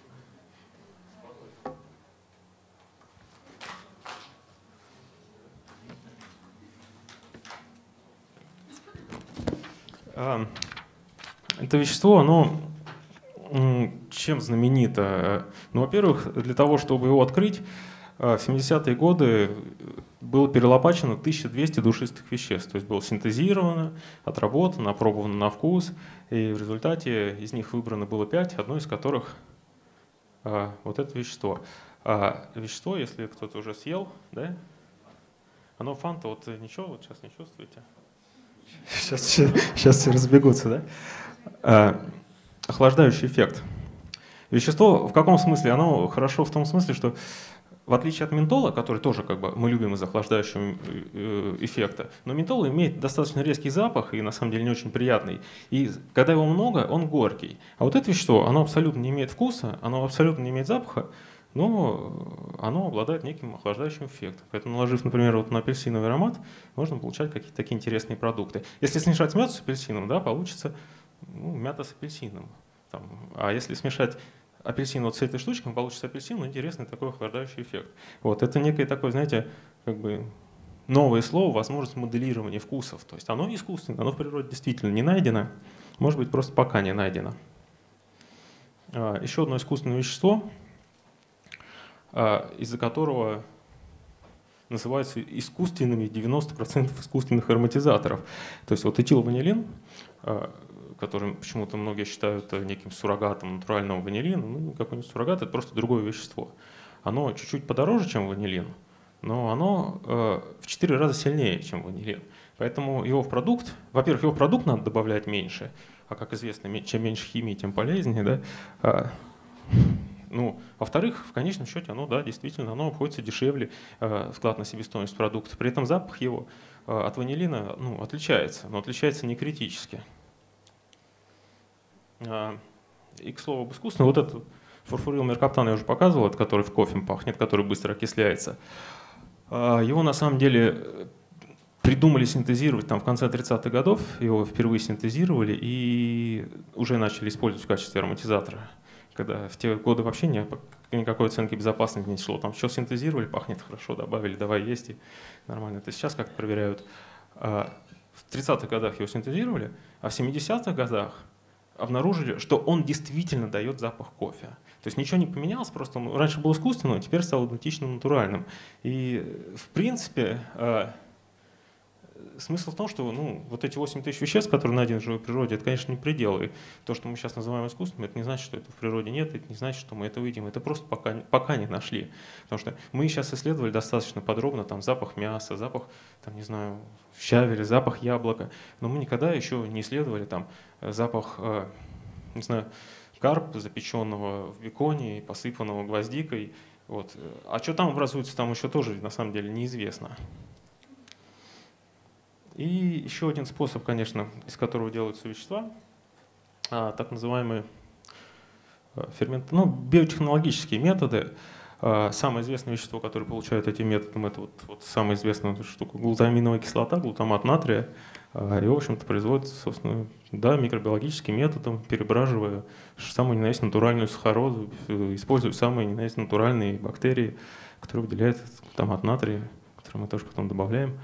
Это вещество, оно чем знаменито? Ну, во-первых, для того, чтобы его открыть, в семидесятые годы было перелопачено тысяча двести душистых веществ. То есть было синтезировано, отработано, опробовано на вкус. И в результате из них выбрано было пять, одно из которых а, вот это вещество. А вещество, если кто-то уже съел, да, оно фанта, вот ничего, вот сейчас не чувствуете? Сейчас, сейчас, сейчас все разбегутся, да? А, охлаждающий эффект. Вещество в каком смысле? Оно хорошо в том смысле, что в отличие от ментола, который тоже как бы мы любим из охлаждающего эффекта, но ментол имеет достаточно резкий запах и на самом деле не очень приятный. И когда его много, он горький. А вот это вещество, оно абсолютно не имеет вкуса, оно абсолютно не имеет запаха, но оно обладает неким охлаждающим эффектом. Поэтому, наложив, например, вот на апельсиновый аромат, можно получать какие-то такие интересные продукты. Если смешать мед с апельсином, да, получится ну, мята с апельсином. Там. А если смешать апельсин вот с этой штучкой, получится апельсин, но интересный такой охлаждающий эффект. Вот, это некое такое, знаете, как бы новое слово, возможность моделирования вкусов. То есть оно искусственное, оно в природе действительно не найдено, может быть, просто пока не найдено. Еще одно искусственное вещество, из-за которого называются искусственными девяносто процентов искусственных ароматизаторов. То есть вот этилванилин, который почему-то многие считают неким суррогатом натурального ванилина, ну никакой не суррогат, это просто другое вещество. Оно чуть-чуть подороже, чем ванилин, но оно в четыре раза сильнее, чем ванилин. Поэтому его в продукт, во-первых, его в продукт надо добавлять меньше, а как известно, чем меньше химии, тем полезнее, да? Ну, во-вторых, в конечном счете, оно, да, действительно, оно обходится дешевле, э, вклад на себестоимость продукта. При этом запах его э, от ванилина ну, отличается, но отличается не критически. Э, и, к слову, об искусственном, вот этот фурфурил меркаптан я уже показывал, это который в кофе пахнет, который быстро окисляется. Э, его, на самом деле, придумали синтезировать там в конце тридцатых годов, его впервые синтезировали и уже начали использовать в качестве ароматизатора. Когда в те годы вообще не, никакой оценки безопасности не шло. Там все синтезировали, пахнет хорошо, добавили, давай есть, и нормально. Это сейчас как-то проверяют. А в тридцатых годах его синтезировали, а в семидесятых годах обнаружили, что он действительно дает запах кофе. То есть ничего не поменялось, просто он раньше был искусственным, а теперь стал идентичным натуральным. И в принципе смысл в том, что ну, вот эти восемь тысяч веществ, которые найдены в живой природе, это, конечно, не предел. И то, что мы сейчас называем искусственным, это не значит, что это в природе нет, это не значит, что мы это увидим. Это просто пока, пока не нашли. Потому что мы сейчас исследовали достаточно подробно там, запах мяса, запах, там, не знаю, щавеля, запах яблока. Но мы никогда еще не исследовали там, запах, не знаю, карпа, запеченного в беконе, посыпанного гвоздикой. Вот. А что там образуется, там еще тоже на самом деле неизвестно. И еще один способ, конечно, из которого делаются вещества, так называемые фермент... ну, биотехнологические методы. Самое известное вещество, которое получают этим методом, это вот, вот самая известная штука — глутаминовая кислота, глутамат натрия. И, в общем-то, производится, собственно, да, микробиологическим методом, перебраживая самую не натуральную сахарозу, используя самые не натуральные бактерии, которые выделяют глутамат натрия, который мы тоже потом добавляем.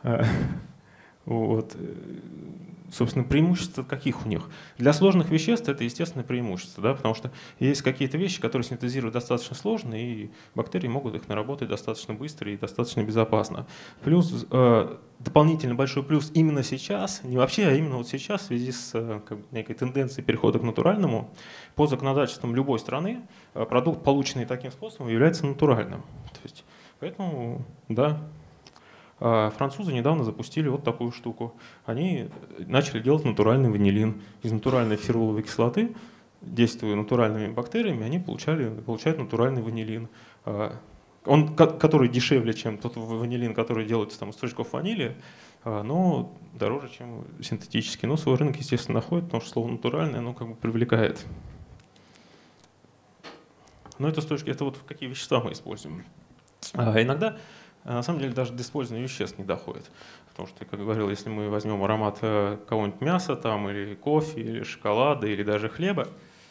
Вот. Собственно, преимущества каких у них? Для сложных веществ это естественное преимущество, да, потому что есть какие-то вещи, которые синтезируют достаточно сложно, и бактерии могут их наработать достаточно быстро и достаточно безопасно. Плюс, э, дополнительно большой плюс именно сейчас, не вообще, а именно вот сейчас, в связи с э, как бы, некой тенденцией перехода к натуральному, по законодательствам любой страны э, продукт, полученный таким способом, является натуральным. То есть, поэтому, да. Французы недавно запустили вот такую штуку. Они начали делать натуральный ванилин. Из натуральной феруловой кислоты, действуя натуральными бактериями, они получали, получают натуральный ванилин. он, который дешевле, чем тот ванилин, который делается там из стручков ванили, но дороже, чем синтетический. Но свой рынок, естественно, находит, потому что слово натуральное, оно как бы привлекает. Но это с точки, это вот какие вещества мы используем. А иногда, на самом деле, даже до использования веществ не доходит. Потому что, как я говорил, если мы возьмем аромат какого-нибудь мяса, там, или кофе, или шоколада, или даже хлеба,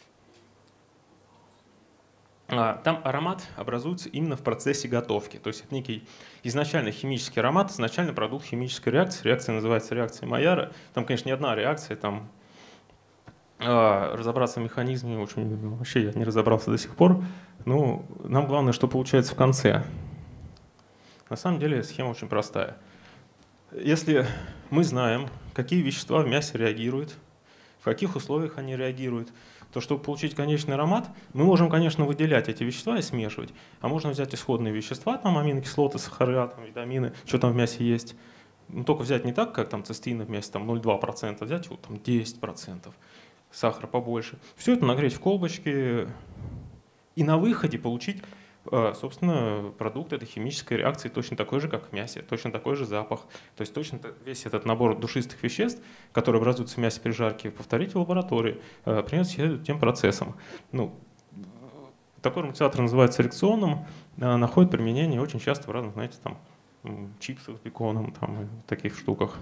там аромат образуется именно в процессе готовки. То есть это некий изначально химический аромат, изначально продукт химической реакции. Реакция называется реакцией Майяра. Там, конечно, не одна реакция, там разобраться в механизме очень, вообще я не разобрался до сих пор. Но нам главное, что получается в конце. На самом деле схема очень простая. Если мы знаем, какие вещества в мясе реагируют, в каких условиях они реагируют, то чтобы получить конечный аромат, мы можем, конечно, выделять эти вещества и смешивать. А можно взять исходные вещества, там аминокислоты, сахара, там, витамины, что там в мясе есть. Но только взять не так, как там цистеина в мясе, там ноль целых две десятых процента, взять вот там десять процентов, сахара побольше. Все это нагреть в колбочке и на выходе получить, собственно, продукт этой химической реакции точно такой же, как в мясе, точно такой же запах. То есть точно весь этот набор душистых веществ, которые образуются в мясе при жарке, повторить в лаборатории, принять тем процессом. Ну, такой ароматизатор называется реакционным, находит применение очень часто в разных, знаете, там, чипсах с беконом, там, таких штуках.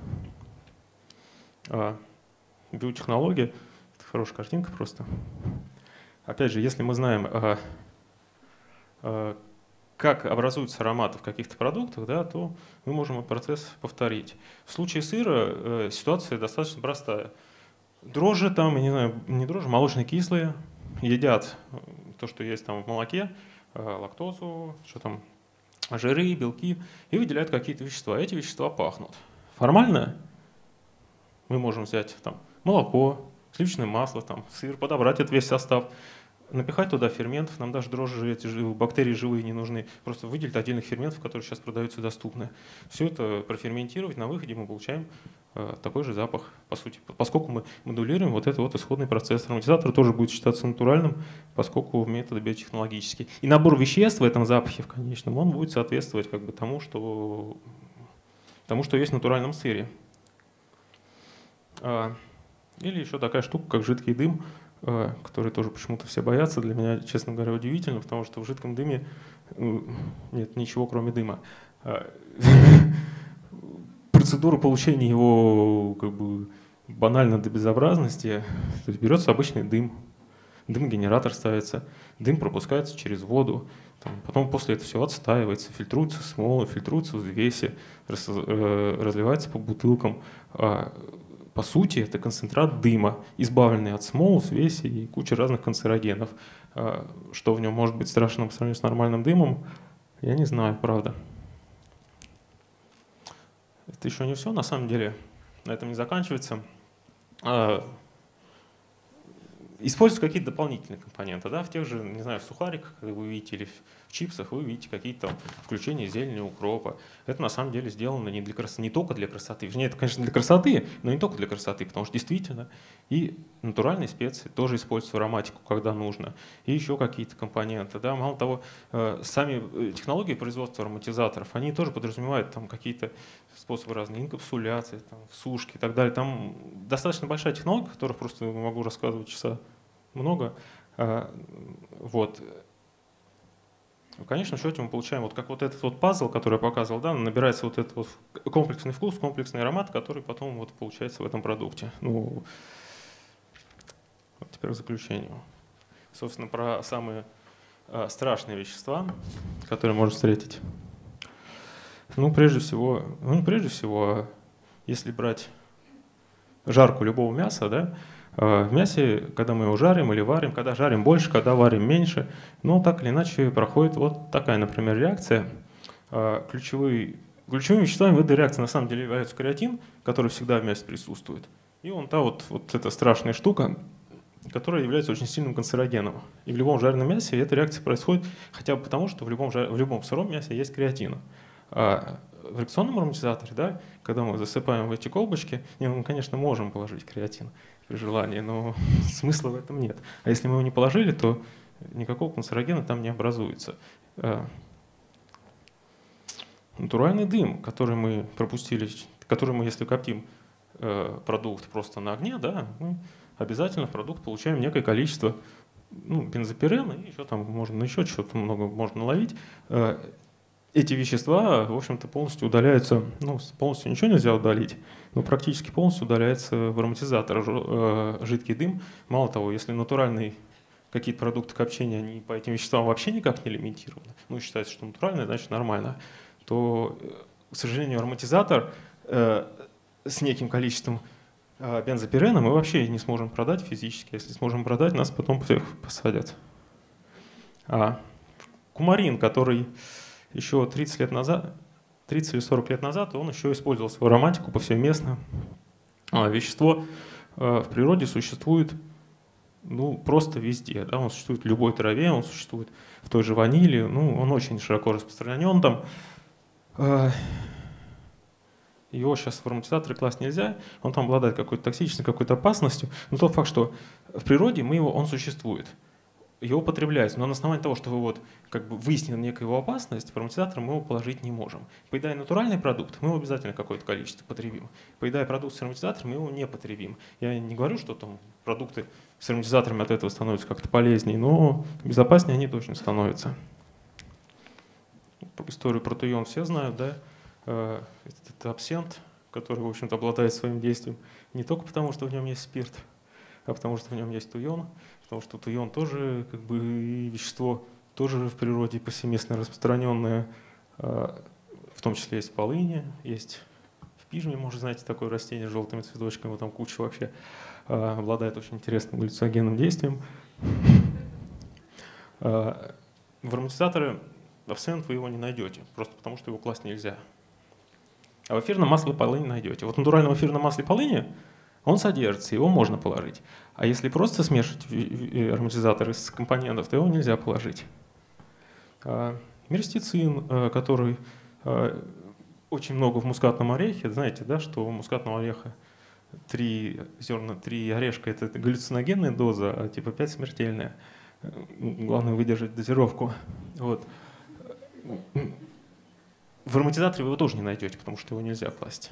Биотехнология — это хорошая картинка просто. Опять же, если мы знаем, как образуются ароматы в каких-то продуктах, да, то мы можем этот процесс повторить. В случае сыра ситуация достаточно простая. Дрожжи там, я не знаю, не дрожжи, молочно-кислые, едят то, что есть там в молоке, лактозу, что там, жиры, белки, и выделяют какие-то вещества. Эти вещества пахнут. Формально мы можем взять там молоко, сливочное масло, там, сыр, подобрать этот весь состав, напихать туда ферментов, нам даже дрожжи, эти бактерии живые не нужны, просто выделить отдельных ферментов, которые сейчас продаются доступны. Все это проферментировать, на выходе мы получаем э, такой же запах, по сути, поскольку мы модулируем вот этот вот исходный процесс. Ароматизатор тоже будет считаться натуральным, поскольку метод биотехнологический. И набор веществ в этом запахе в конечном, он будет соответствовать как бы тому, что, тому, что есть в натуральном сыре. А, или еще такая штука, как жидкий дым, который тоже почему-то все боятся. Для меня, честно говоря, удивительно, потому что в жидком дыме нет ничего, кроме дыма. Процедура получения его как бы банально до безобразности. То есть берется обычный дым, дым-генератор ставится, дым пропускается через воду, там, потом после этого все отстаивается, фильтруется смола, фильтруется в взвесе, раз, разливается по бутылкам. По сути, это концентрат дыма, избавленный от смол, взвеси и кучи разных канцерогенов. Что в нем может быть страшно по сравнению с нормальным дымом, я не знаю, правда. Это еще не все, на самом деле, на этом не заканчивается. Используются какие-то дополнительные компоненты. Да? В тех же, не знаю, в сухариках, когда вы видите, или в чипсах, вы видите какие-то включения зелени, укропа. Это на самом деле сделано не, для красоты, не только для красоты. Вернее, это, конечно, для красоты, но не только для красоты, потому что действительно и натуральные специи тоже используются в ароматику, когда нужно, и еще какие-то компоненты. Да? Мало того, сами технологии производства ароматизаторов, они тоже подразумевают там какие-то способы разные, инкапсуляции, там, сушки и так далее. Там достаточно большая технология, о которых просто могу рассказывать часа много. Вот. В конечном счете мы получаем вот как вот этот вот пазл, который я показывал, да, набирается вот этот вот комплексный вкус, комплексный аромат, который потом вот получается в этом продукте. Ну, вот теперь к заключению. Собственно, про самые страшные вещества, которые можно встретить. Ну, прежде всего, ну, прежде всего, если брать жарку любого мяса, да, в мясе, когда мы его жарим или варим, когда жарим больше, когда варим меньше, ну, так или иначе проходит вот такая, например, реакция. Ключевые, ключевыми веществами в этой реакции на самом деле является креатин, который всегда в мясе присутствует. И он та вот, вот эта страшная штука, которая является очень сильным канцерогеном. И в любом жареном мясе эта реакция происходит хотя бы потому, что в любом, жар... в любом сыром мясе есть креатин. А в реакционном ароматизаторе, да, когда мы засыпаем в эти колбочки, мы, конечно, можем положить креатин при желании, но смысла в этом нет. А если мы его не положили, то никакого канцерогена там не образуется. Натуральный дым, который мы пропустили, который мы, если коптим э, продукт просто на огне, да, мы обязательно в продукт получаем некое количество ну, бензопирена, и еще там можно еще что-то много можно наловить. Э, эти вещества, в общем-то, полностью удаляются, ну, полностью ничего нельзя удалить, но практически полностью удаляется в ароматизатор э, жидкий дым. Мало того, если натуральный какие-то продукты копчения, они по этим веществам вообще никак не лимитированы, ну, считается, что натуральное, значит, нормально, то, к сожалению, ароматизатор э, с неким количеством э, бензопирена мы вообще не сможем продать физически. Если сможем продать, нас потом всех посадят. А кумарин, который еще тридцать лет назад, тридцать или сорок лет назад, он еще использовался в ароматику повсеместно. А вещество э, в природе существует ну, просто везде. Да? Он существует в любой траве, он существует в той же ванили. Ну, он очень широко распространен там. Его сейчас в ароматизаторы класть нельзя, он там обладает какой-то токсичной, какой-то опасностью. Но тот факт, что в природе мы его, он существует, его употребляется. Но на основании того, что вы вот как бы выяснили некую его опасность, в ароматизатор мы его положить не можем. Поедая натуральный продукт, мы его обязательно какое-то количество потребим. Поедая продукт с ароматизатором, мы его не потребим. Я не говорю, что там продукты с ароматизаторами от этого становятся как-то полезнее, но безопаснее они точно становятся. Историю про туйон все знают, да? Это абсент, который, в общем-то, обладает своим действием не только потому, что в нем есть спирт, а потому что в нем есть туйон, потому что туйон тоже как бы вещество, тоже в природе повсеместно распространенное, в том числе есть в полыни, есть в пижме, может, знаете, такое растение с желтыми цветочками, там куча вообще, обладает очень интересным галлюциногенным действием. В ароматизаторы абсент вы его не найдете, просто потому что его класть нельзя. А в эфирном масле полыни найдете. Вот в натуральном эфирном масле полыни он содержится, его можно положить. А если просто смешивать ароматизаторы с компонентов, то его нельзя положить. Миристицин, который очень много в мускатном орехе, знаете, да, что у мускатного ореха три зерна, три орешка – это галлюциногенная доза, а типа пять смертельная. Главное выдержать дозировку. Вот. В ароматизаторе вы его тоже не найдете, потому что его нельзя класть.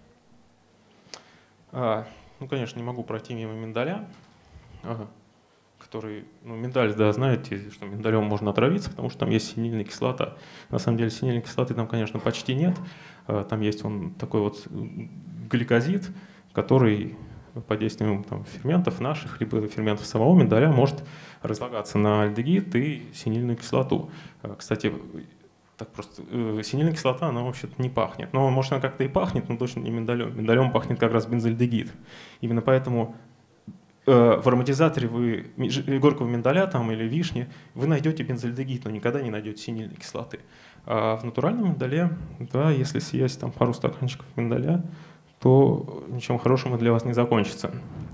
А, ну, конечно, не могу пройти мимо миндаля, ага, который, ну, миндаль, да, знаете, что миндалем можно отравиться, потому что там есть синильная кислота. На самом деле синильной кислоты там, конечно, почти нет. А, там есть он такой вот гликозид, который под действием там, ферментов наших, либо ферментов самого миндаля может разлагаться на альдегид и синильную кислоту. А, кстати, так просто, э, синильная кислота, она вообще-то не пахнет. Но, может, она как-то и пахнет, но точно не миндалем. Миндалем пахнет как раз бензальдегид. Именно поэтому э, в ароматизаторе вы горького миндаля там, или вишни вы найдете бензальдегид, но никогда не найдете синильной кислоты. А в натуральном миндале, да, если съесть там, пару стаканчиков миндаля, то ничем хорошим для вас не закончится.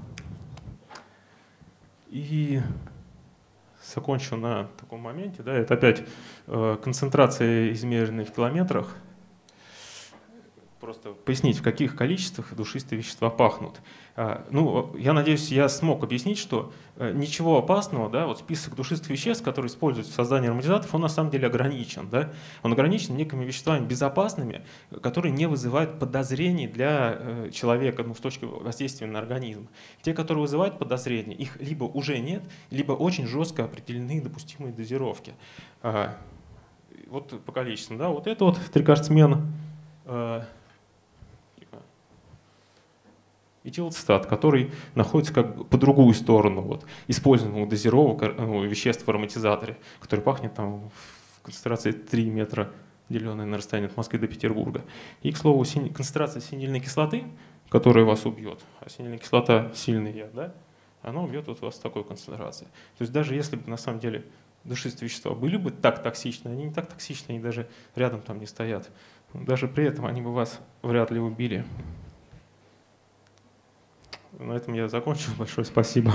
И закончу на таком моменте. Да, это опять э, концентрация, измеренная в километрах. Просто пояснить, в каких количествах душистые вещества пахнут. А, ну, я надеюсь, я смог объяснить, что э, ничего опасного, да, вот список душистых веществ, которые используются в создании ароматизаторов, он на самом деле ограничен. Да? Он ограничен некими веществами безопасными, которые не вызывают подозрений для э, человека, ну, с точки воздействия на организм. Те, которые вызывают подозрения, их либо уже нет, либо очень жестко определены допустимые дозировки. А, вот по количеству. Да? Вот это вот трикарцмен. Э, этилацетат, который находится как бы по другую сторону вот, используемых дозировок ну, веществ в ароматизаторе, который пахнет там в концентрации три метра, деленной на расстояние от Москвы до Петербурга. И, к слову, сини, концентрация синильной кислоты, которая вас убьет, а синильная кислота сильный яд, да, она убьет вот вас в такой концентрации. То есть даже если бы на самом деле душистые вещества были бы так токсичны, они не так токсичны, они даже рядом там не стоят. Даже при этом они бы вас вряд ли убили. На этом я закончил. Большое спасибо.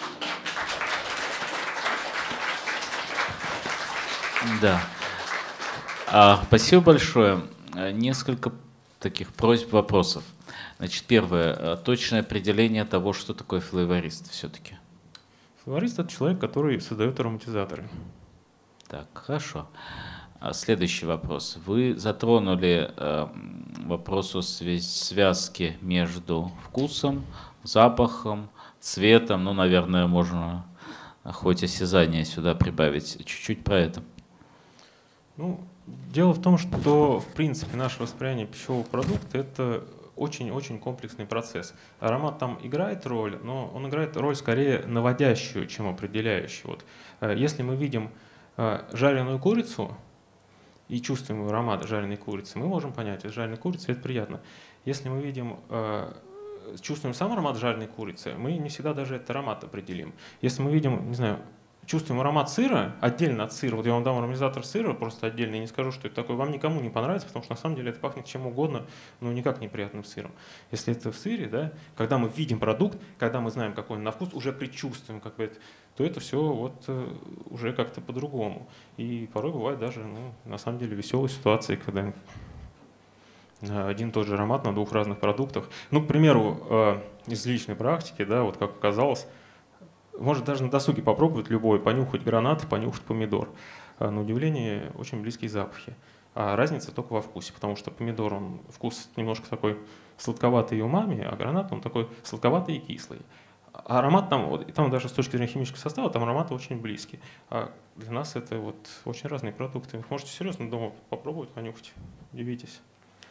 Да. А, спасибо большое. Несколько таких просьб, вопросов. Значит, первое. Точное определение того, что такое флейворист все-таки. Флейворист – это человек, который создает ароматизаторы. Так, хорошо. Следующий вопрос. Вы затронули э, вопрос о связке между вкусом, запахом, цветом. Ну, наверное, можно хоть осязание сюда прибавить. Чуть-чуть про это. Ну, дело в том, что, в принципе, наше восприятие пищевого продукта – это очень-очень комплексный процесс. Аромат там играет роль, но он играет роль скорее наводящую, чем определяющую. Вот, если мы видим жареную курицу и чувствуем аромат жареной курицы, мы можем понять, это жареная курица, это приятно. Если мы видим, чувствуем сам аромат жареной курицы, мы не всегда даже этот аромат определим. Если мы видим, не знаю, чувствуем аромат сыра, отдельно от сыра, вот я вам дам ароматизатор сыра просто отдельно, и не скажу, что это такое, вам никому не понравится, потому что на самом деле это пахнет чем угодно, но никак неприятным сыром. Если это в сыре, да, когда мы видим продукт, когда мы знаем, какой он на вкус, уже предчувствуем, как бы это, то это все вот уже как-то по-другому. И порой бывает даже, ну, на самом деле, веселые ситуации, когда один и тот же аромат на двух разных продуктах. Ну, к примеру, из личной практики, да, вот как оказалось, может даже на досуге попробовать любой, понюхать гранат, понюхать помидор. На удивление, очень близкие запахи. А разница только во вкусе, потому что помидор, он вкус немножко такой сладковатый и умами, а гранат, он такой сладковатый и кислый. А аромат там, вот, там даже с точки зрения химического состава, там ароматы очень близкие. А для нас это вот очень разные продукты. Вы можете серьезно дома попробовать, понюхать, удивитесь.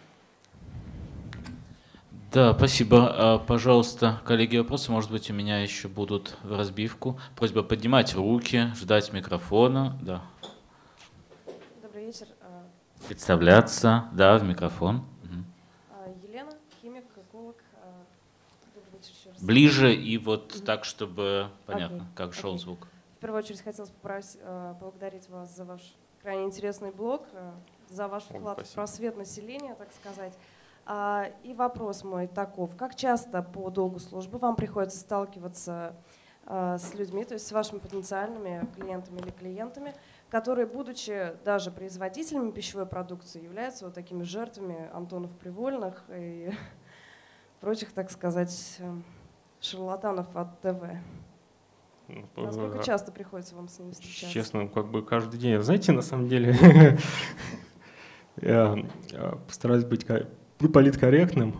Да, спасибо. Пожалуйста, коллеги, вопросы, может быть, у меня еще будут в разбивку. Просьба поднимать руки, ждать микрофона. Да. Добрый вечер. Представляться, да, в микрофон. Елена, химик, эколог. Добрый вечер еще раз. Ближе и вот угу. так, чтобы понятно, okay. как шел okay. звук. В первую очередь хотелось попросить, поблагодарить вас за ваш крайне интересный блог, за ваш вклад Ой, в просвет населения, так сказать. И вопрос мой таков. Как часто по долгу службы вам приходится сталкиваться с людьми, то есть с вашими потенциальными клиентами или клиентами, которые, будучи даже производителями пищевой продукции, являются вот такими жертвами Антонов Привольных и прочих, так сказать, шарлатанов от ТВ? Насколько часто приходится вам с ними встречаться? Честно, как бы каждый день. Знаете, на самом деле, я постараюсь быть политкорректным.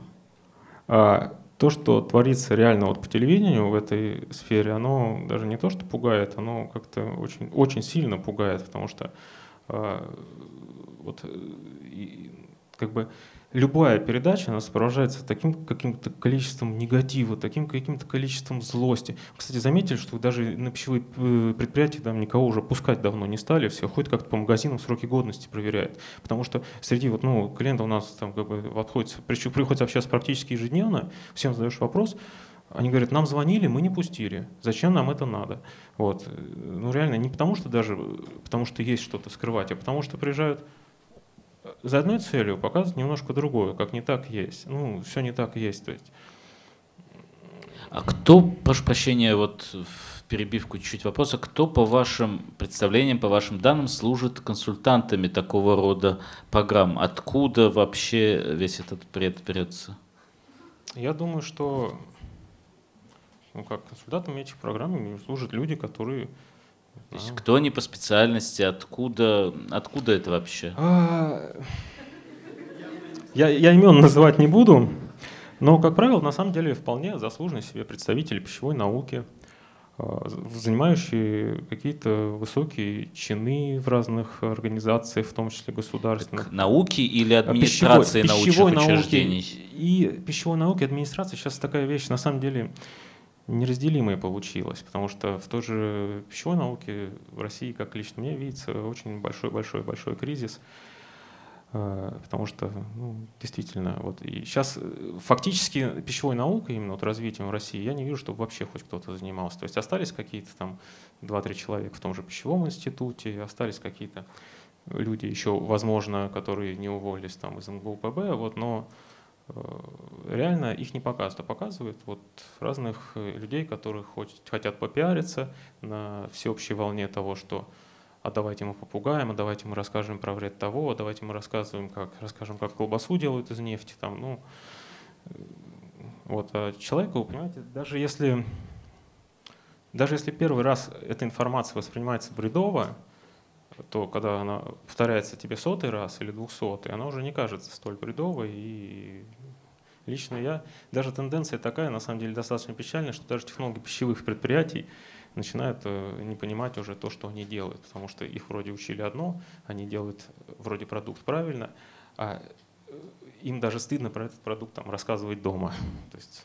А то, что творится реально вот по телевидению в этой сфере, оно даже не то, что пугает, оно как-то очень, очень сильно пугает, потому что а, вот, и, как бы любая передача, она сопровождается таким каким-то количеством негатива, таким каким-то количеством злости. Кстати, заметили, что даже на пищевые предприятия там никого уже пускать давно не стали, все ходят как-то по магазинам, сроки годности проверяют. Потому что среди вот, ну, клиентов у нас там как бы обходится, приходится общаться практически ежедневно, всем задаешь вопрос, они говорят, нам звонили, мы не пустили. Зачем нам это надо? Вот. Ну реально, не потому что даже, потому что есть что-то скрывать, а потому что приезжают за одной целью показывать немножко другое, как не так есть. Ну, все не так есть. То есть. А кто, прошу прощения, вот в перебивку чуть-чуть вопроса, кто по вашим представлениям, по вашим данным служит консультантами такого рода программ? Откуда вообще весь этот бред берется? Я думаю, что ну, как консультантами этих программ служат люди, которые... То есть кто они по специальности, откуда, откуда это вообще? Я, я имен называть не буду, но, как правило, на самом деле вполне заслуженные себе представители пищевой науки, занимающие какие-то высокие чины в разных организациях, в том числе государственных. Так науки или администрации пищевой, научных пищевой учреждений? Науки, и пищевой науки, и администрации сейчас такая вещь, на самом деле, неразделимое получилось, потому что в той же пищевой науке в России, как лично мне видится, очень большой-большой-большой кризис, потому что ну, действительно, вот и сейчас фактически пищевой наукой, именно вот развитием в России, я не вижу, чтобы вообще хоть кто-то занимался. То есть остались какие-то там два-три человека в том же пищевом институте, остались какие-то люди еще, возможно, которые не уволились там из эм гэ у пэ бэ, вот, но реально их не показывают, а показывают вот разных людей, которые хотят попиариться на всеобщей волне того, что а давайте мы попугаем, а давайте мы расскажем про вред того, а давайте мы рассказываем, как, расскажем, как колбасу делают из нефти. Там, ну, вот, а человеку, понимаете, даже если, даже если первый раз эта информация воспринимается бредово, то когда она повторяется тебе сотый раз или двухсотый, она уже не кажется столь бредовой. И лично я, даже тенденция такая, на самом деле, достаточно печальная, что даже технологи пищевых предприятий начинают не понимать уже то, что они делают, потому что их вроде учили одно, они делают вроде продукт правильно, а им даже стыдно про этот продукт там рассказывать дома. То есть,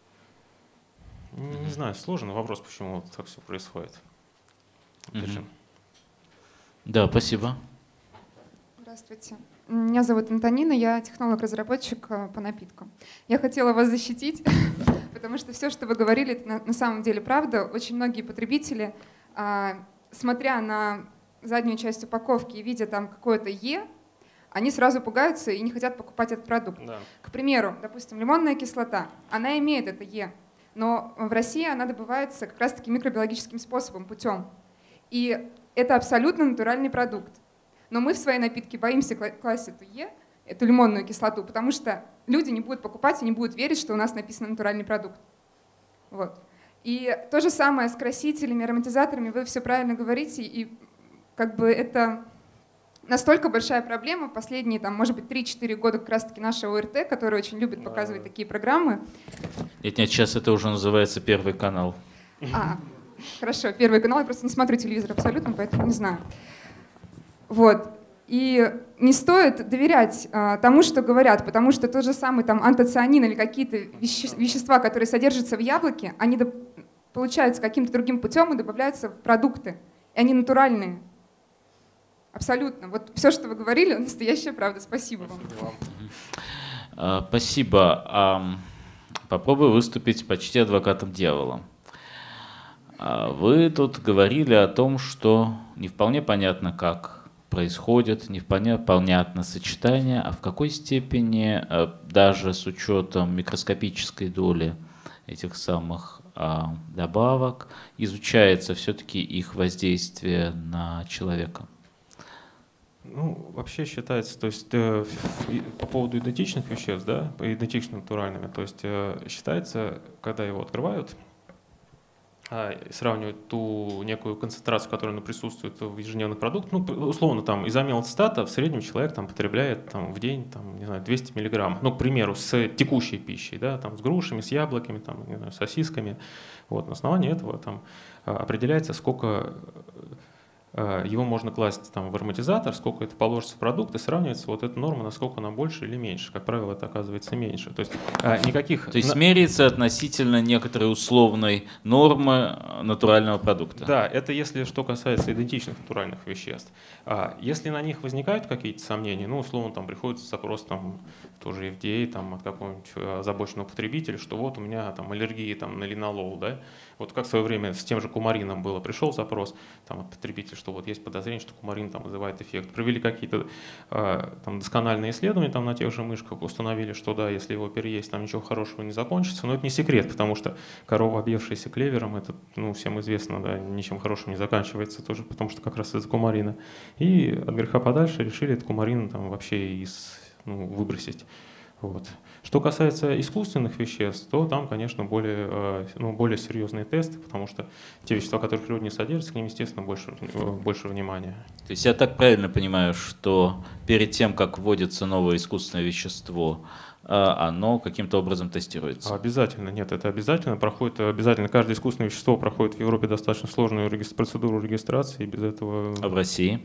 не знаю, сложный вопрос, почему вот так все происходит. Mm-hmm. Да, спасибо. Здравствуйте. Меня зовут Антонина, я технолог-разработчик по напиткам. Я хотела вас защитить, потому что все, что вы говорили, это на, на самом деле правда. Очень многие потребители, а, смотря на заднюю часть упаковки и видя там какое-то «Е», они сразу пугаются и не хотят покупать этот продукт. Да. К примеру, допустим, лимонная кислота, она имеет это «Е», но в России она добывается как раз-таки микробиологическим способом, путем. И это абсолютно натуральный продукт. Но мы в свои напитки боимся класть эту Е, эту лимонную кислоту, потому что люди не будут покупать и не будут верить, что у нас написан натуральный продукт. Вот. И то же самое с красителями, ароматизаторами, вы все правильно говорите, и как бы это настолько большая проблема. Последние, там, может быть, три-четыре года как раз-таки нашего ОРТ, который очень любит показывать такие программы. Нет, нет, сейчас это уже называется Первый канал. А, хорошо, Первый канал, я просто не смотрю телевизор абсолютно, поэтому не знаю. Вот. И не стоит доверять а, тому, что говорят, потому что тот же самый там антоцианин или какие-то веще вещества, которые содержатся в яблоке, они получаются каким-то другим путем и добавляются в продукты. И они натуральные. Абсолютно. Вот все, что вы говорили, настоящая правда. Спасибо вам. Спасибо. Попробую выступить почти адвокатом дьявола. Вы тут говорили о том, что не вполне понятно, как происходит, не вполне понятно сочетание, а в какой степени, даже с учетом микроскопической доли этих самых добавок, изучается все-таки их воздействие на человека? Ну, вообще считается, то есть э, по поводу идентичных веществ, да, идентично натуральными, то есть э, считается, когда его открывают, э, сравнивают ту некую концентрацию, которая ну, присутствует в ежедневных продуктах, ну, условно, там, изомелацетата в среднем человек там, потребляет там, в день, там, не знаю, двести миллиграмм, ну, к примеру, с текущей пищей, да, там, с грушами, с яблоками, там, не знаю, с сосисками, вот, на основании этого там, определяется, сколько его можно класть там, в ароматизатор, сколько это положится в продукт, и сравнивается вот эта норма, насколько она больше или меньше. Как правило, это оказывается меньше. То есть, а, никаких... То есть меряется относительно некоторой условной нормы натурального продукта. Да, это если что касается идентичных натуральных веществ. А если на них возникают какие-то сомнения, ну, условно, там приходится запрос там, тоже эф ди эй там, от какого-нибудь озабоченного потребителя, что вот у меня там аллергия там, на линолол, да? Вот как в свое время с тем же кумарином было, пришел запрос там, от потребителя, что вот есть подозрение, что кумарин там вызывает эффект. Провели какие-то э, там доскональные исследования там на тех же мышках, установили, что да, если его переесть, там ничего хорошего не закончится. Но это не секрет, потому что корова, объевшаяся клевером, это, ну, всем известно, да, ничем хорошим не заканчивается тоже, потому что как раз из-за кумарина. И от греха подальше решили этот кумарин там вообще из, ну, выбросить. Вот. Что касается искусственных веществ, то там, конечно, более, ну, более серьезные тесты, потому что те вещества, которые в природе не содержатся, к ним, естественно, больше, больше внимания. То есть я так правильно понимаю, что перед тем, как вводится новое искусственное вещество, оно каким-то образом тестируется? Обязательно, нет, это обязательно проходит, обязательно каждое искусственное вещество проходит в Европе достаточно сложную процедуру регистрации, и без этого... А в России?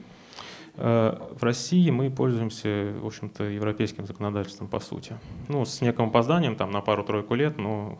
В России мы пользуемся, в общем-то, европейским законодательством по сути. Ну, с неким опозданием, там, на пару-тройку лет, но...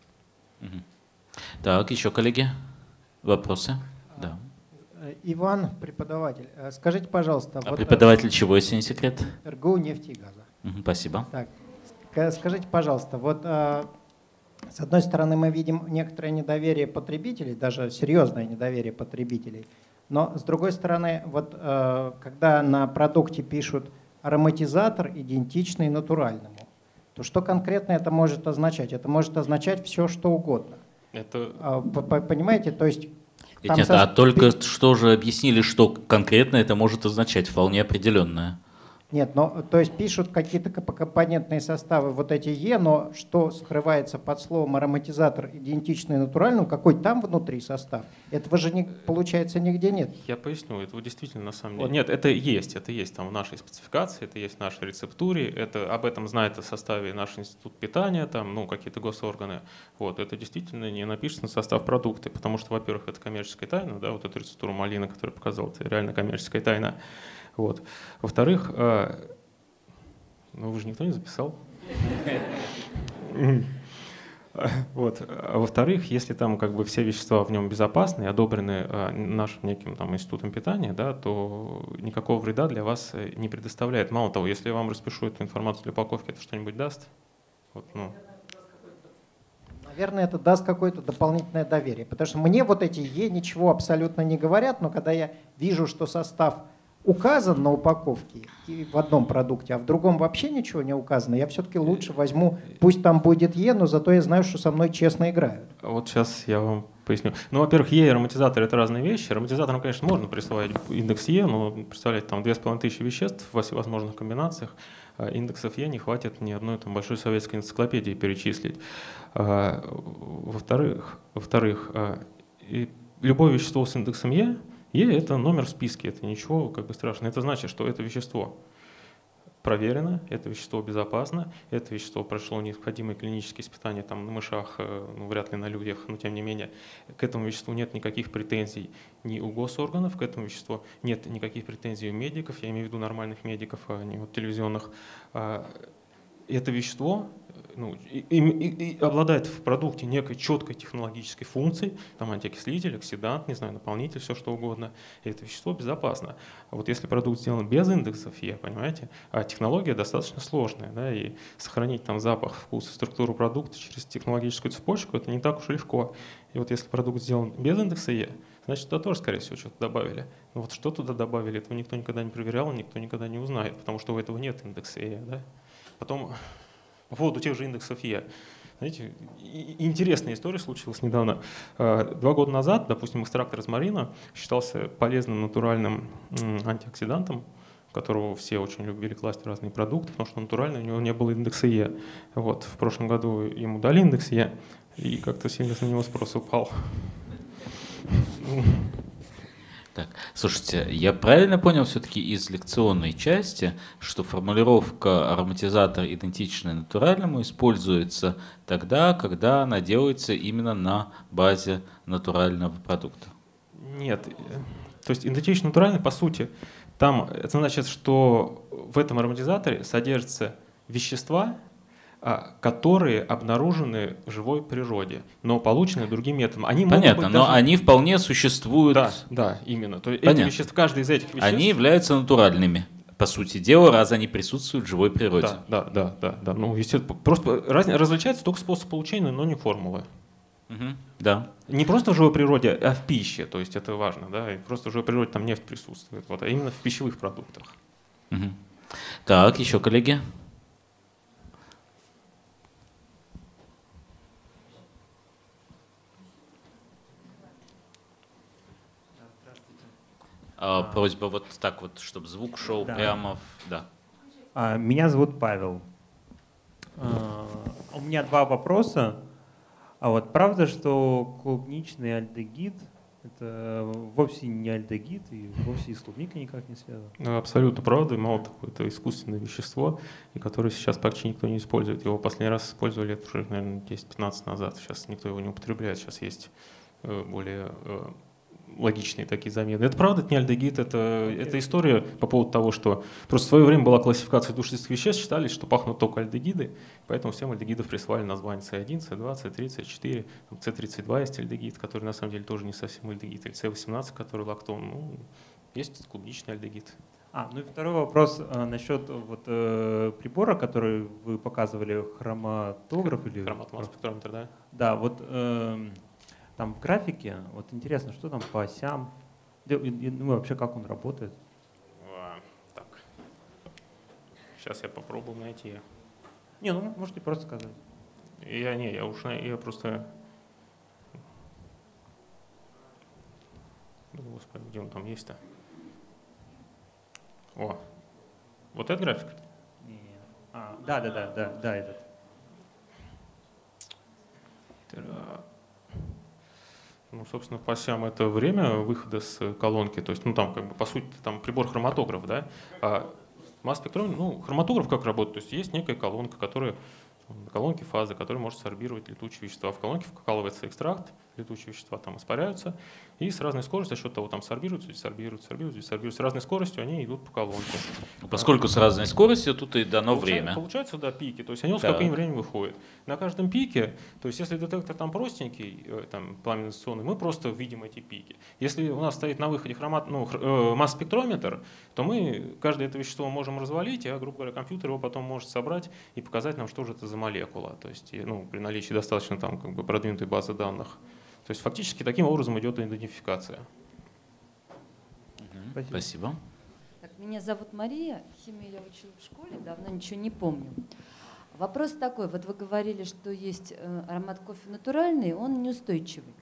Так, еще, коллеги, вопросы? Да. Иван, преподаватель. Скажите, пожалуйста... А вот преподаватель чего, если не секрет? эр гэ у «Нефти и газа». Угу, спасибо. Так, скажите, пожалуйста, вот с одной стороны мы видим некоторое недоверие потребителей, даже серьезное недоверие потребителей, но с другой стороны, вот э, когда на продукте пишут ароматизатор, идентичный натуральному, то что конкретно это может означать? Это может означать все, что угодно. Это... Понимаете? То есть... Нет, нет, со... а только что же объяснили, что конкретно это может означать, вполне определенное. Нет, но то есть пишут какие-то компонентные составы, вот эти Е, но что скрывается под словом ароматизатор идентичный натуральному, какой там внутри состав? Этого же не, получается нигде нет. Я поясню, это действительно на самом деле. Вот. Нет, это есть, это есть там в нашей спецификации, это есть в нашей рецептуре, это об этом знает о составе наш институт питания, там, ну, какие-то госорганы. Вот, это действительно не напишется на состав продукта, потому что, во-первых, это коммерческая тайна, да, вот эту рецептуру малины, которую я показал, это реально коммерческая тайна. Вот. Во-вторых, э, ну вы же никто не записал. Вот. А во-вторых, если там как бы все вещества в нем безопасны и одобрены э, нашим неким там институтом питания, да, то никакого вреда для вас не предоставляет. Мало того, если я вам распишу эту информацию для упаковки, это что-нибудь даст? Вот, ну. Наверное, это даст какое-то дополнительное доверие, потому что мне вот эти Е ничего абсолютно не говорят, но когда я вижу, что состав указан на упаковке и в одном продукте, а в другом вообще ничего не указано, я все-таки лучше возьму, пусть там будет Е, но зато я знаю, что со мной честно играют. Вот сейчас я вам поясню. Ну, во-первых, Е и ароматизатор — это разные вещи. Ароматизаторам, конечно, можно присваивать индекс Е, но представляете, там две с половиной тысячи веществ в возможных комбинациях. Индексов Е не хватит ни одной там большой советской энциклопедии перечислить. Во-вторых, во-вторых, любое вещество с индексом Е, Е — это номер в списке, это ничего как бы страшного. Это значит, что это вещество проверено, это вещество безопасно, это вещество прошло необходимые клинические испытания там, на мышах, ну, вряд ли на людях, но тем не менее к этому веществу нет никаких претензий ни у госорганов, к этому веществу нет никаких претензий у медиков, я имею в виду нормальных медиков, а не вот телевизионных. Это вещество ну, и, и, и обладает в продукте некой четкой технологической функцией, там антиокислитель, оксидант, не знаю, наполнитель, все что угодно. И это вещество безопасно. А вот если продукт сделан без индексов Е, понимаете, а технология достаточно сложная, да, и сохранить там запах, вкус и структуру продукта через технологическую цепочку, это не так уж и легко. И вот если продукт сделан без индекса Е, значит, туда тоже, скорее всего, что-то добавили. Но вот что туда добавили, этого никто никогда не проверял, никто никогда не узнает, потому что у этого нет индекса Е. Да? Потом по поводу тех же индексов Е. Знаете, интересная история случилась недавно. Два года назад, допустим, экстракт розмарина считался полезным натуральным антиоксидантом, которого все очень любили класть в разные продукты, потому что натурально у него не было индекса Е. Вот, в прошлом году ему дали индекс Е, и как-то сильно на него спрос упал. Так, слушайте, я правильно понял все-таки из лекционной части, что формулировка ароматизатор идентичный натуральному используется тогда, когда она делается именно на базе натурального продукта? Нет, то есть идентичный натуральный, по сути, там это значит, что в этом ароматизаторе содержатся вещества, которые обнаружены в живой природе, но получены другим методом. Они Понятно, могут быть но даже... они вполне существуют. Да, да, именно. То есть эти вещества, каждый из этих веществ... Они являются натуральными, по сути дела, раз они присутствуют в живой природе. Да, да, да, да. да. Ну, естественно, просто раз, различается только способ получения, но не формулы. Угу, да. Не просто в живой природе, а в пище, то есть это важно, да, и просто в живой природе там нефть присутствует, вот, а именно в пищевых продуктах. Угу. Так, еще коллеги? А, просьба вот так вот, чтобы звук шел да. прямо в... Да. А, меня зовут Павел. А, у меня два вопроса. А вот правда, что клубничный альдегид — это вовсе не альдегид и вовсе и с клубникой никак не связано? Ну, абсолютно правда. Мало того, это искусственное вещество, и которое сейчас почти никто не использует. Его последний раз использовали это уже, наверное, десять-пятнадцать назад. Сейчас никто его не употребляет. Сейчас есть более... логичные такие замены. Это правда, это не альдегид, это, это история по поводу того, что просто в свое время была классификация душистых веществ, считали, что пахнут только альдегиды, поэтому всем альдегидов присвоили название С один, С два, С три, С четыре, С тридцать два есть альдегид, который на самом деле тоже не совсем альдегид, или С восемнадцать, который лактон, ну, есть клубничный альдегид. А, ну и второй вопрос а, насчет вот, э, прибора, который вы показывали, хроматограф или… Хроматомат-спектрометр, да? Да, вот… Э, Там в графике, вот интересно, что там по осям, ну вообще как он работает? А, так, сейчас я попробую найти. Не, ну можете просто сказать. Я не, я уж я просто. Господи, где он там есть-то? О, Вот этот график? Не. А, да, да, да, да, да, этот. Ну, собственно, по осям это время выхода с колонки, то есть, ну, там, как бы, по сути, там прибор хроматограф, да? А масс-спектрометр, ну, хроматограф как работает? То есть есть некая колонка, которая, на колонке фазы, которая может сорбировать летучие вещества. В колонке вкалывается экстракт, летучие вещества там испаряются, и с разной скоростью, за счет того, там сорбируются, здесь сорбируются, сорбируются, здесь сорбируются, с разной скоростью они идут по колонке. Поскольку с разной скоростью, тут и дано Получается, время. Получается, да, пики, то есть они с Так. каким временем выходят. На каждом пике, то есть если детектор там простенький, э, там пламенно-инерционный, мы просто видим эти пики. Если у нас стоит на выходе хромат, ну, э, масс-спектрометр, то мы каждое это вещество можем развалить, а, грубо говоря, компьютер его потом может собрать и показать нам, что же это за молекула, то есть ну, при наличии достаточно там, как бы, продвинутой базы данных. То есть фактически таким образом идет идентификация. Спасибо. Спасибо. Так, меня зовут Мария, химию я учила в школе, давно ничего не помню. Вопрос такой, вот вы говорили, что есть аромат кофе натуральный, он неустойчивый.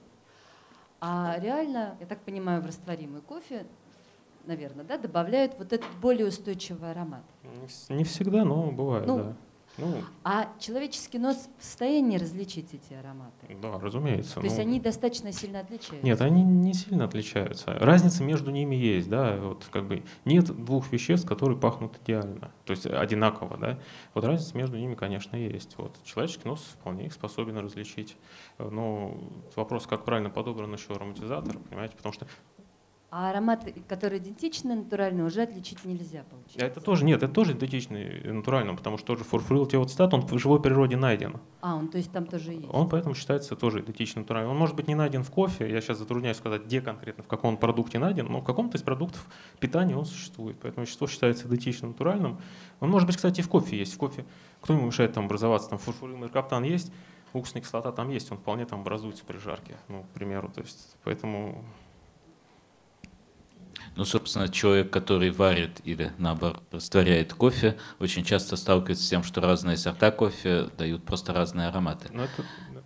А реально, я так понимаю, в растворимый кофе, наверное, да, добавляют вот этот более устойчивый аромат. Не всегда, но бывает, ну, да. Ну, а человеческий нос в состоянии различить эти ароматы? Да, разумеется. То ну, есть они достаточно сильно отличаются? Нет, они не сильно отличаются. Разница между ними есть, да. Вот как бы нет двух веществ, которые пахнут идеально, то есть одинаково, да. Вот разница между ними, конечно, есть. Вот человеческий нос вполне их способен различить. Но вопрос, как правильно подобран еще ароматизатор, понимаете, потому что А ароматы, которые идентичны натуральные, уже отличить нельзя, получается? Это тоже, нет, это тоже идентичный натуральному, потому что тоже фурфурил теоцетат, он в живой природе найден. А, он, то есть там тоже есть? Он поэтому считается тоже идентичным натуральным. Он может быть не найден в кофе, я сейчас затрудняюсь сказать, где конкретно, в каком он продукте найден, но в каком-то из продуктов питания он существует. Поэтому вещество считается идентичным натуральным. Он может быть, кстати, и в кофе есть. В кофе, кто ему мешает там образоваться, там фурфурил меркаптан есть, уксусная кислота там есть, он вполне там образуется при жарке, ну, к примеру. То есть, поэтому... Ну, собственно, человек, который варит или, наоборот, растворяет кофе, очень часто сталкивается с тем, что разные сорта кофе дают просто разные ароматы. Ну, это...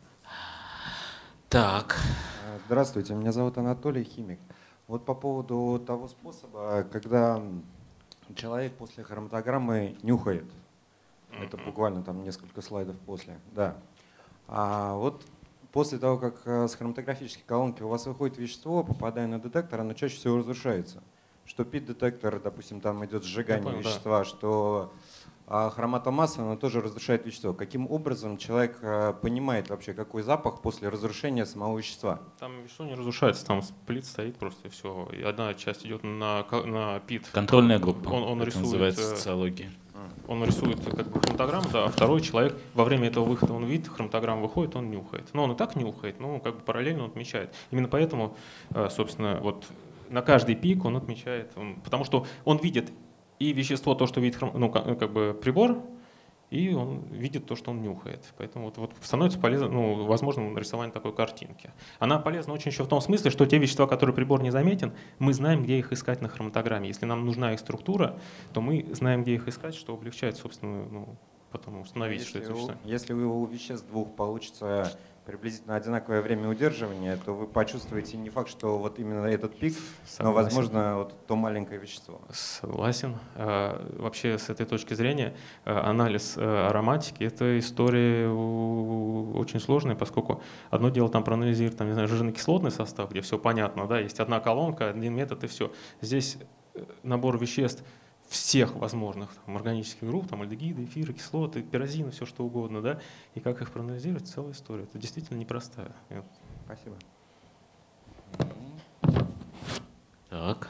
Так. Здравствуйте, меня зовут Анатолий, химик. Вот по поводу того способа, когда человек после хроматограммы нюхает, это буквально там несколько слайдов после, да. А вот после того, как с хроматографической колонки у вас выходит вещество, попадая на детектор, оно чаще всего разрушается. Что пит-детектор, допустим, там идет сжигание понял, вещества, да. что а хроматомасса, она тоже разрушает вещество. Каким образом человек понимает вообще, какой запах после разрушения самого вещества? Там вещество не разрушается, там сплит стоит просто и все. И одна часть идет на, на пит. Контрольная группа. Он, он это рисует, называется социология. Он рисует как бы хроматограмму, да, а второй человек во время этого выхода он видит, хроматограмма выходит, он нюхает. Но он и так нюхает, но как бы параллельно он отмечает. Именно поэтому, собственно, вот на каждый пик он отмечает, он, потому что он видит и вещество, то, что видит ну, как бы прибор, и он видит то, что он нюхает. Поэтому вот, вот становится полезно, ну, возможным нарисование такой картинки. Она полезна очень еще в том смысле, что те вещества, которые прибор не заметен, мы знаем, где их искать на хроматограмме. Если нам нужна их структура, то мы знаем, где их искать, что облегчает, собственно, ну, потом установить, если что это вещества. У, если у веществ двух получится приблизительно одинаковое время удерживания, то вы почувствуете не факт, что вот именно этот пик, Согласен. но, возможно, вот то маленькое вещество. Согласен. Вообще, с этой точки зрения, анализ ароматики — это история очень сложная, поскольку одно дело там проанализировать, там, не знаю, жирно-кислотный состав, где все понятно, да, есть одна колонка, один метод и все. Здесь набор веществ всех возможных там, органических групп, там альдегиды, эфиры, кислоты, пирозины, все что угодно, да, и как их проанализировать, целая история. Это действительно непростая. Спасибо. Так.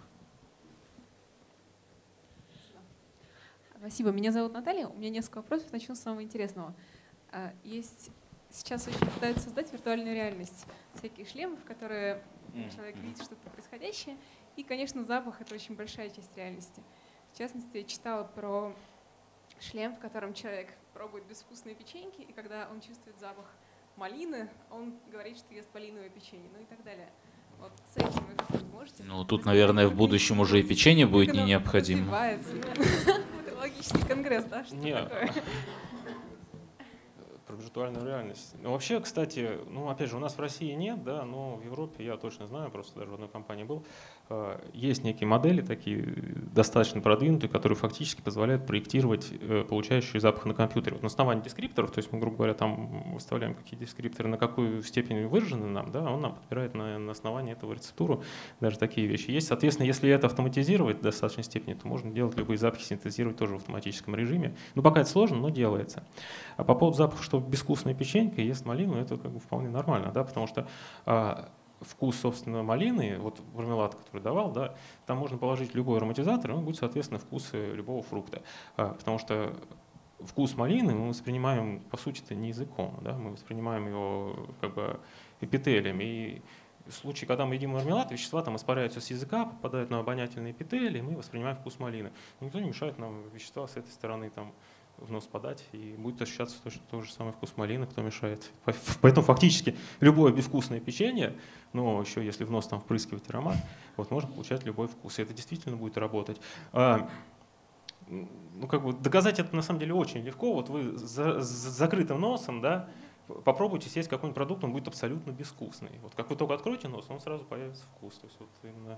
Спасибо. Меня зовут Наталья. У меня несколько вопросов. Начну с самого интересного. Есть сейчас очень пытаются создать виртуальную реальность. Всякие шлемы, в которые человек видит что-то происходящее. И, конечно, запах — это очень большая часть реальности. В частности, я читала про шлем, в котором человек пробует безвкусные печеньки, и когда он чувствует запах малины, он говорит, что ест малиновое печенье, ну и так далее. Вот с этим вы как-нибудь можете? Ну, тут, наверное, в будущем уже и печенье будет не необходимо. Это логический конгресс, да? Что такое? виртуальную реальность. Ну, вообще, кстати, ну, опять же, у нас в России нет, да, но в Европе я точно знаю, просто даже в одной компании был, есть некие модели такие достаточно продвинутые, которые фактически позволяют проектировать получающие запах на компьютере. Вот на основании дескрипторов, то есть мы, грубо говоря, там выставляем какие дескрипторы, на какую степень выражены нам, да, он нам подбирает на, на основании этого рецептуру даже такие вещи. Есть, соответственно, если это автоматизировать в достаточной степени, то можно делать любые запахи, синтезировать тоже в автоматическом режиме. Ну, пока это сложно, но делается. А по поводу запаха, что безвкусная печенька ест малину, это как бы вполне нормально, да, потому что а, вкус, собственно, малины, вот мармелад, который давал, да, там можно положить любой ароматизатор, и он будет, соответственно, вкус любого фрукта. А, потому что вкус малины мы воспринимаем, по сути-то, не языком, да, мы воспринимаем его как бы эпителием. И в случае, когда мы едим мармелад, вещества там испаряются с языка, попадают на обонятельные эпители, и мы воспринимаем вкус малины. Никто не мешает нам вещества с этой стороны там в нос подать, и будет ощущаться точно тот же самый вкус малины, кто мешает. Поэтому фактически любое безвкусное печенье, но еще если в нос там впрыскивать аромат, вот можно получать любой вкус, и это действительно будет работать. А, ну, как бы доказать это на самом деле очень легко. Вот вы с закрытым носом, да, попробуйте съесть какой-нибудь продукт, он будет абсолютно безвкусный. Вот как вы только откроете нос, он сразу появится вкус. То есть вот именно...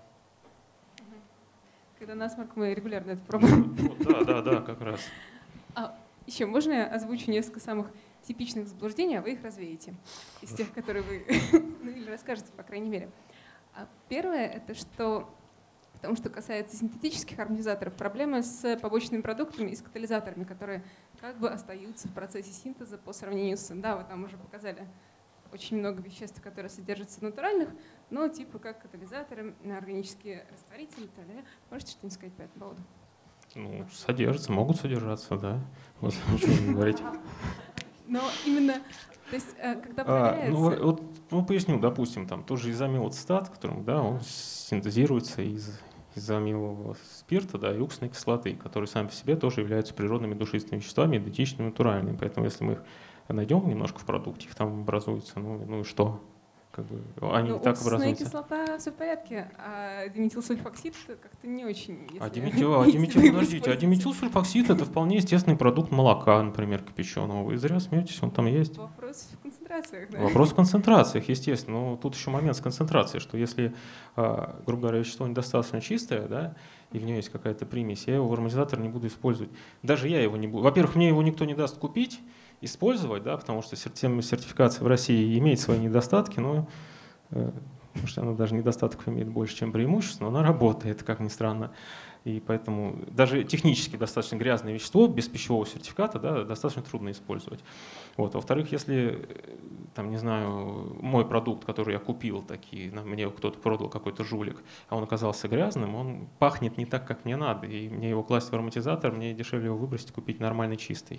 Когда насморк, мы регулярно это пробуем. Вот, да, да, да, как раз. А еще можно я озвучу несколько самых типичных заблуждений, а вы их развеете из тех, которые вы ну, или расскажете, по крайней мере. Первое — это что, потому что касается синтетических ароматизаторов, проблемы с побочными продуктами и с катализаторами, которые как бы остаются в процессе синтеза по сравнению с... Да, вы там уже показали очень много веществ, которые содержатся в натуральных, но типа как катализаторы, органические растворители и так далее. Можете что-нибудь сказать по этому поводу? Ну, содержатся, могут содержаться, да. Вот ничего не говорить. Но именно, то есть, когда проверяется... А, ну, вот, ну, поясню, допустим, там тоже изомилоцитат, которым, да, он синтезируется из изомилового спирта, да, и уксусной кислоты, которые сами по себе тоже являются природными душистыми веществами, идентичными натуральными. Поэтому если мы их найдем немножко в продукте, их там образуется, ну, ну и что? Как бы они ну, и так образуются. Кислота все в порядке, а диметилсульфоксид как-то не очень. А, диметил, а, диметил, подождите, а диметилсульфоксид — это вполне естественный продукт молока, например, кипяченого. Вы зря смеетесь, он там есть. Вопрос в концентрациях. Да? Вопрос в концентрациях, естественно. Но тут еще момент с концентрацией, что если, грубо говоря, вещество недостаточно чистое, да, и в нем есть какая-то примесь, я его в ароматизатор не буду использовать. Даже я его не буду. Во-первых, мне его никто не даст купить, использовать, да, потому что тема сертификации в России имеет свои недостатки, но э, может, она даже недостатков имеет больше, чем преимуществ, но она работает, как ни странно. И поэтому даже технически достаточно грязное вещество без пищевого сертификата, да, достаточно трудно использовать. Вот. Во-вторых, если, там, не знаю, мой продукт, который я купил, такие, мне кто-то продал, какой-то жулик, а он оказался грязным, он пахнет не так, как мне надо, и мне его класть в ароматизатор, мне дешевле его выбросить, купить нормальный чистый.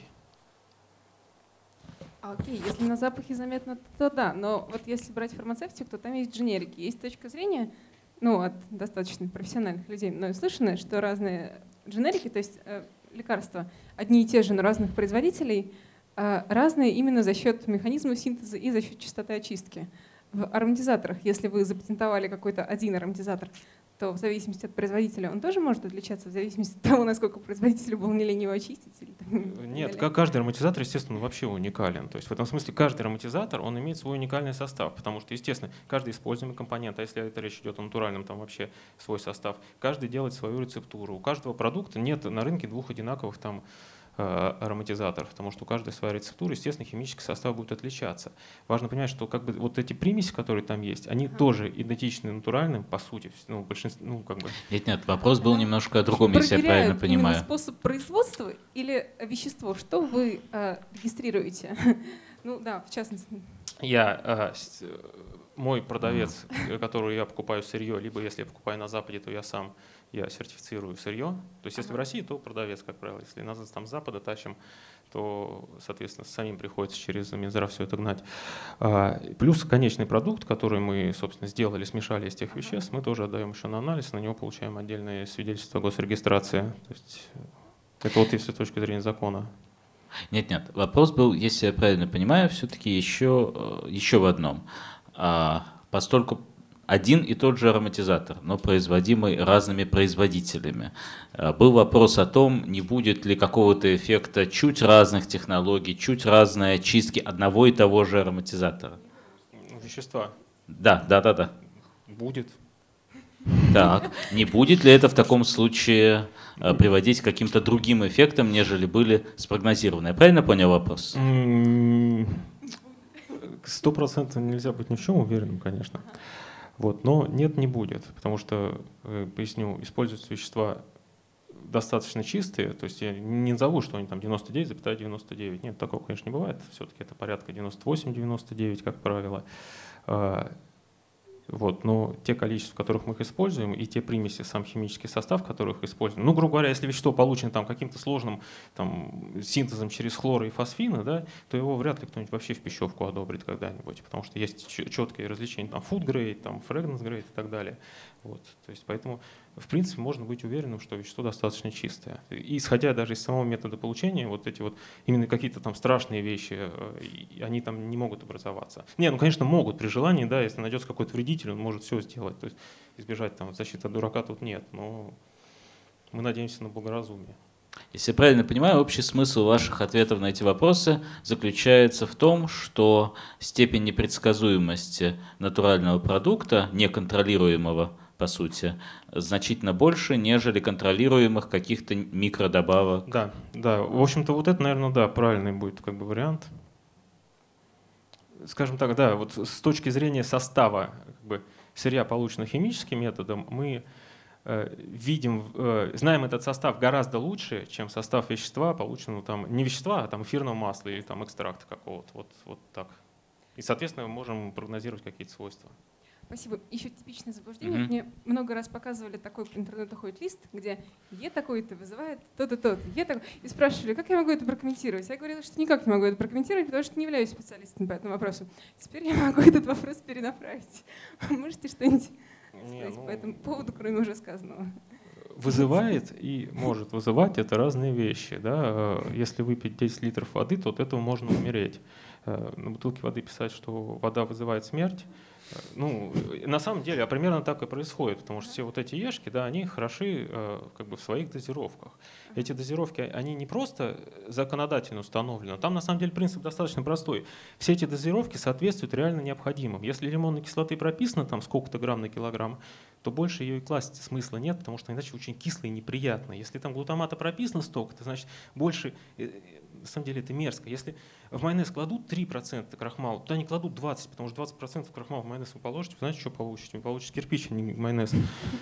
Окей, если на запахе заметно, то да. Но вот если брать фармацевтику, то там есть дженерики. Есть точка зрения, ну, от достаточно профессиональных людей, но и слышно, что разные дженерики, то есть э, лекарства, одни и те же, но разных производителей, э, разные именно за счет механизма синтеза и за счет частоты очистки. В ароматизаторах, если вы запатентовали какой-то один ароматизатор, то в зависимости от производителя он тоже может отличаться, в зависимости от того, насколько производителю было не лень его очистить? Или, Нет, как каждый ароматизатор, естественно, вообще уникален. То есть в этом смысле каждый ароматизатор, он имеет свой уникальный состав, потому что, естественно, каждый используемый компонент, а если это речь идет о натуральном, там вообще свой состав, каждый делает свою рецептуру. У каждого продукта нет на рынке двух одинаковых там ароматизаторов, потому что у каждой своя рецептура, естественно, химический состав будет отличаться. Важно понимать, что как бы вот эти примеси, которые там есть, они ага. тоже идентичны натуральным, по сути. Ну, большинство, ну, как бы. Нет, нет, вопрос был немножко о другом, если я правильно понимаю. Способ производства или вещество? Что вы э, регистрируете? Ну да, в частности. Я, э, мой продавец, который я покупаю сырье, либо если я покупаю на Западе, то я сам я сертифицирую сырье. То есть если ага. в России, то продавец, как правило. Если нас там с Запада тащим, то, соответственно, самим приходится через Минздрав все это гнать. А, плюс конечный продукт, который мы, собственно, сделали, смешали из тех веществ, мы тоже отдаем еще на анализ, на него получаем отдельное свидетельство о госрегистрации. То есть это вот если с точки зрения закона. Нет, нет. Вопрос был, если я правильно понимаю, все-таки еще, еще в одном. А, поскольку один и тот же ароматизатор, но производимый разными производителями. Был вопрос о том, не будет ли какого-то эффекта чуть разных технологий, чуть разной очистки одного и того же ароматизатора. Вещества. Да, да, да, да. Будет. Так, не будет ли это в таком случае приводить к каким-то другим эффектам, нежели были спрогнозированы? Я правильно понял вопрос? Сто процентов нельзя быть ни в чем уверенным, конечно. Вот, но нет, не будет, потому что, поясню, используются вещества достаточно чистые, то есть я не назову, что они там девяносто девять целых девяносто девять девять, нет, такого, конечно, не бывает, все-таки это порядка девяносто восемь — девяносто девять, как правило. Вот, но те количества, которых мы их используем, и те примеси, сам химический состав, которых используем, ну, грубо говоря, если вещество получено там каким-то сложным там, синтезом через хлоры и фосфины, да, то его вряд ли кто-нибудь вообще в пищевку одобрит когда-нибудь, потому что есть четкие различия, там, food grade, там, fragrance grade и так далее. Вот, то есть, поэтому, в принципе, можно быть уверенным, что вещество достаточно чистое. И исходя даже из самого метода получения, вот эти вот именно какие-то там страшные вещи, они там не могут образоваться. Не, ну, конечно, могут при желании, да, если найдется какой-то вредитель, он может все сделать. То есть избежать там защиты от дурака тут нет, но мы надеемся на благоразумие. Если я правильно понимаю, общий смысл ваших ответов на эти вопросы заключается в том, что степень непредсказуемости натурального продукта, неконтролируемого, по сути, значительно больше, нежели контролируемых каких-то микродобавок. Да, да. В общем-то, вот это, наверное, да, правильный будет как бы вариант. Скажем так, да, вот с точки зрения состава как бы, сырья, полученного химическим методом, мы э, видим, э, знаем этот состав гораздо лучше, чем состав вещества, полученного там, не вещества, а там эфирного масла или там экстракта какого-то. Вот, вот так. И, соответственно, мы можем прогнозировать какие-то свойства. Спасибо. Еще типичное заблуждение. Mm-hmm. Мне много раз показывали такой по интернету ходит лист, где Е такой-то вызывает то-то, то-то, Е такой. И спрашивали, как я могу это прокомментировать. Я говорила, что никак не могу это прокомментировать, потому что не являюсь специалистом по этому вопросу. Теперь я могу этот вопрос перенаправить. Можете что-нибудь сказать ну, по этому поводу, кроме уже сказанного? Вызывает и может вызывать — это разные вещи. Да? Если выпить десять литров воды, то от этого можно умереть. На бутылке воды писать, что вода вызывает смерть. Ну, на самом деле, а примерно так и происходит, потому что все вот эти ешки, да, они хороши э, как бы в своих дозировках. Эти дозировки, они не просто законодательно установлены, там на самом деле принцип достаточно простой. Все эти дозировки соответствуют реально необходимым. Если лимонной кислоты прописано там сколько-то грамм на килограмм, то больше ее и класть смысла нет, потому что иначе очень кисло и неприятно. Если там глутамата прописано столько-то, значит больше... На самом деле это мерзко. Если в майонез кладут три процента крахмала, туда не кладут двадцать, потому что двадцать процентов крахмала в майонез вы положите, вы знаете, что получите? Вы получите кирпич, а не майонез.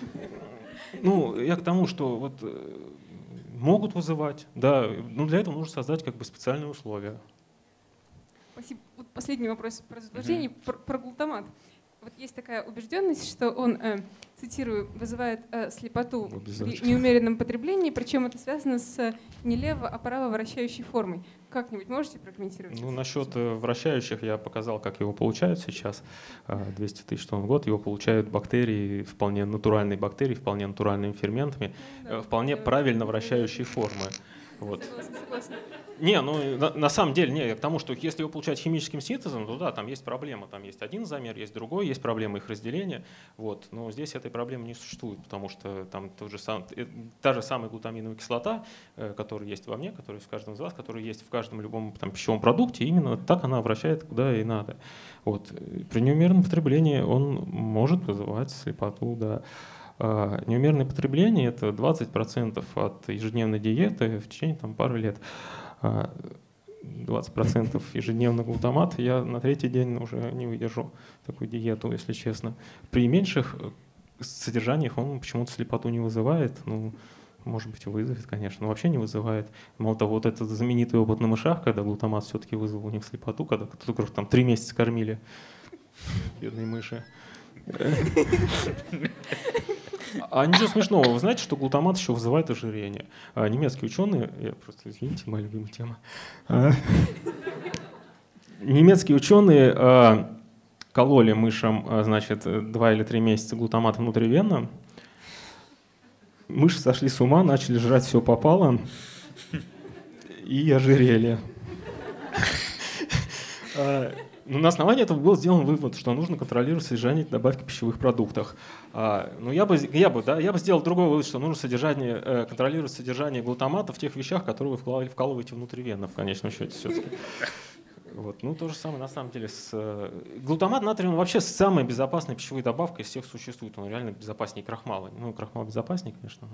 Ну, я к тому, что вот могут вызывать, да, но для этого нужно создать как бы специальные условия. Спасибо. Вот последний вопрос про заблуждение, mm-hmm. про, про глутамат. Вот есть такая убежденность, что он, э, цитирую, вызывает э, слепоту при неумеренном потреблении, причем это связано с не лево, а право вращающей формой. Как-нибудь можете прокомментировать? Ну, насчет вращающих я показал, как его получают сейчас. двести тысяч тонн в год. Его получают бактерии, вполне натуральные бактерии, вполне натуральными ферментами, ну, да, вполне да, правильно вращающие формы. Вот. Согласна, согласна. Не, ну на, на самом деле, не, к тому, что если его получать химическим синтезом, то да, там есть проблема. Там есть один изомер, есть другой, есть проблема их разделения. Вот. Но здесь этой проблемы не существует, потому что там тот же сам, та же самая глутаминовая кислота, которая есть во мне, которая есть в каждом из вас, которая есть в каждом любом там, пищевом продукте, именно так она вращает куда и надо. Вот. При неумеренном потреблении он может вызывать слепоту, да. Неумеренное потребление — это двадцать процентов от ежедневной диеты в течение там, пары лет. двадцать процентов ежедневно глутамат, я на третий день уже не выдержу такую диету, если честно. При меньших содержаниях он почему-то слепоту не вызывает. Ну, может быть, вызовет, конечно, но вообще не вызывает. Мало того, вот этот знаменитый опыт на мышах, когда глутамат все-таки вызвал у них слепоту, когда кто-то там три месяца кормили. Бедные мыши. А ничего смешного, вы знаете, что глутамат еще вызывает ожирение. А немецкие ученые, я просто, извините, моя любимая тема. А, немецкие ученые а, кололи мышам, а, значит, два или три месяца глутамата внутривенно. Мыши сошли с ума, начали жрать все попало и ожирели. Ну, на основании этого был сделан вывод, что нужно контролировать содержание добавки в пищевых продуктах. А, ну, я бы, я, бы, да, я бы сделал другой вывод, что нужно содержание, э, контролировать содержание глутамата в тех вещах, которые вы вкалываете внутривенно, в конечном счете все-таки. Вот. Ну, то же самое на самом деле с... Глутамат натрия, он вообще самая безопасная пищевая добавка из всех существует. Он реально безопаснее крахмала. Ну, крахмал безопаснее, конечно,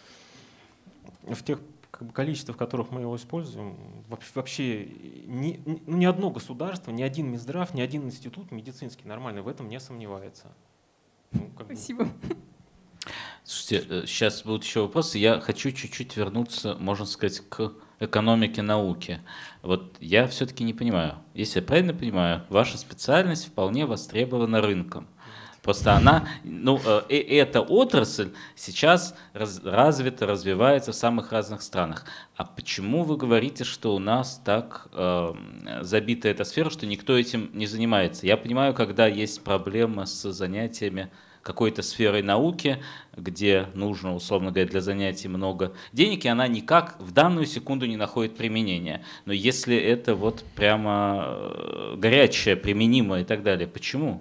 но в тех как бы, количествах, в которых мы его используем, вообще ни, ни одно государство, ни один Минздрав, ни один институт медицинский нормальный в этом не сомневается. Ну, как Спасибо. бы... Слушайте, сейчас будут еще вопросы. Я хочу чуть-чуть вернуться, можно сказать, к экономике науки. Вот я все-таки не понимаю. Если я правильно понимаю, ваша специальность вполне востребована рынком. Просто она, ну, э, эта отрасль сейчас раз, развита, развивается в самых разных странах. А почему вы говорите, что у нас так э, забита эта сфера, что никто этим не занимается? Я понимаю, когда есть проблема с занятиями какой-то сферой науки, где нужно, условно говоря, для занятий много денег, и она никак в данную секунду не находит применения. Но если это вот прямо горячее, применимое и так далее, почему?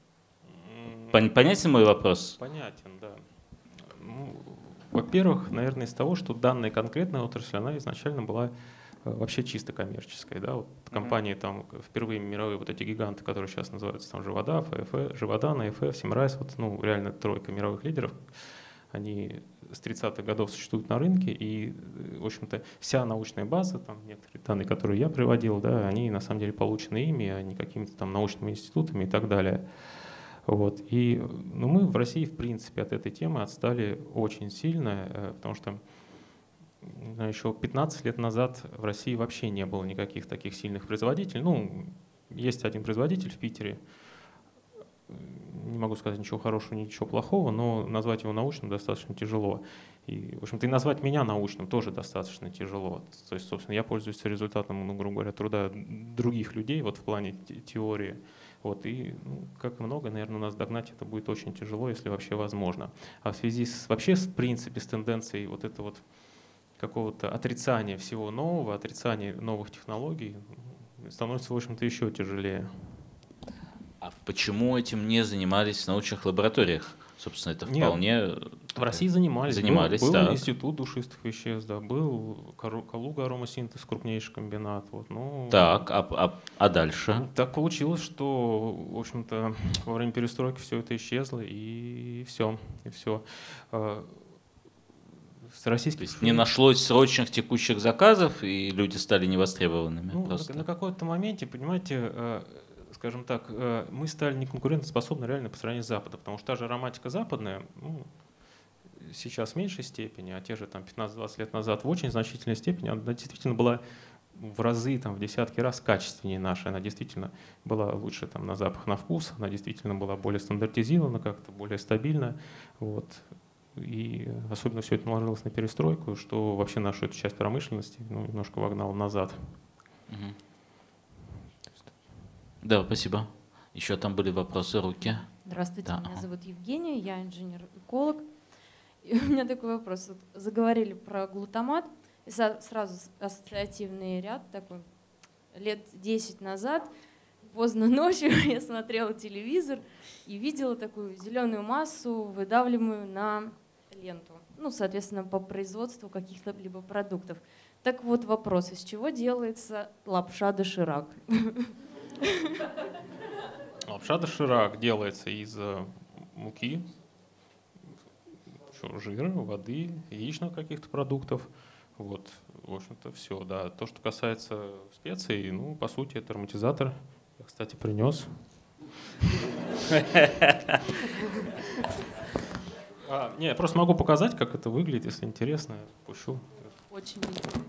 Понятен мой вопрос? Понятен, да. Ну, во-первых, наверное, из того, что данная конкретная отрасль, она изначально была вообще чисто коммерческой. Да? Вот mm-hmm. компании там впервые мировые вот эти гиганты, которые сейчас называются там Живода, ФФ, Живодан, АФФ, Симрайс, вот, ну, реально тройка мировых лидеров, они с тридцатых годов существуют на рынке, и, в общем-то, вся научная база, там некоторые данные, которые я приводил, да, они на самом деле получены ими, а не какими-то там научными институтами и так далее. Вот. И, ну, мы в России, в принципе, от этой темы отстали очень сильно, потому что еще пятнадцать лет назад в России вообще не было никаких таких сильных производителей. Ну, есть один производитель в Питере, не могу сказать ничего хорошего, ничего плохого, но назвать его научным достаточно тяжело. И, в общем-то, и назвать меня научным тоже достаточно тяжело. То есть, собственно, я пользуюсь результатом, ну, грубо говоря, труда других людей вот в плане теории. Вот, и, ну, как много, наверное, у нас догнать это будет очень тяжело, если вообще возможно. А в связи с, вообще, в принципе, с тенденцией вот это вот какого-то отрицания всего нового, отрицания новых технологий, становится, в общем-то, еще тяжелее. А почему этим не занимались в научных лабораториях? Собственно, это вполне... Нет, в России занимались. занимались был, был институт душистых веществ, да, был Калуга аромасинтез, крупнейший комбинат. Вот, ну, так, а, а, а дальше? Ну, так получилось, что, в общем-то, во время перестройки все это исчезло, и все. И все. С российских... То есть не нашлось срочных текущих заказов, и люди стали невостребованными? Ну, просто. На, на каком-то моменте, понимаете, скажем так, мы стали неконкурентоспособны реально по сравнению с Западом, потому что та же ароматика западная, ну, сейчас в меньшей степени, а те же там пятнадцать-двадцать лет назад в очень значительной степени, она действительно была в разы, там, в десятки раз качественнее нашей, она действительно была лучше там, на запах, на вкус, она действительно была более стандартизирована, как-то более стабильна. Вот. И особенно все это наложилось на перестройку, что вообще нашу эту часть промышленности, ну, немножко вогнало назад. Угу. Да, спасибо. Еще там были вопросы, руки. Здравствуйте, да. Меня зовут Евгения, я инженер-эколог. И у меня такой вопрос. Вот заговорили про глутамат, и сразу ассоциативный ряд такой. Лет десять назад, поздно ночью, я смотрела телевизор и видела такую зеленую массу, выдавливаемую на ленту. Ну, соответственно, по производству каких-то либо продуктов. Так вот вопрос, из чего делается лапша доширак? Лапша доширак делается из муки, жира, воды, яичных каких-то продуктов. Вот, в общем-то, все. Да. То, что касается специй, ну, по сути, это ароматизатор. Я, кстати, принес. А, не, я просто могу показать, как это выглядит, если интересно. Пущу. Очень интересно.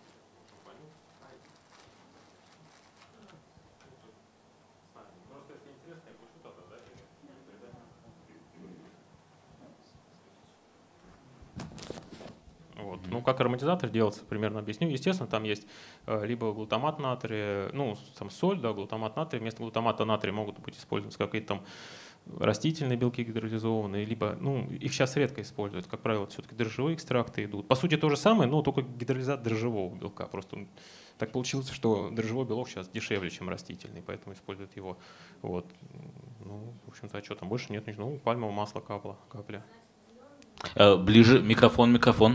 Вот. Ну, как ароматизатор делается, примерно объясню. Естественно, там есть э, либо глутамат натрия, ну, там соль, да, глутамат натрия. Вместо глутамата натрия могут быть использованы какие-то там растительные белки гидролизованные, либо, ну, их сейчас редко используют, как правило, все-таки дрожжевые экстракты идут. По сути, то же самое, но только гидролизат дрожжевого белка. Просто так получилось, что дрожжевой белок сейчас дешевле, чем растительный, поэтому используют его. Вот. Ну, в общем-то, а что там больше нет? Ну, пальмовое масло капля. капля. Ближе, микрофон, микрофон.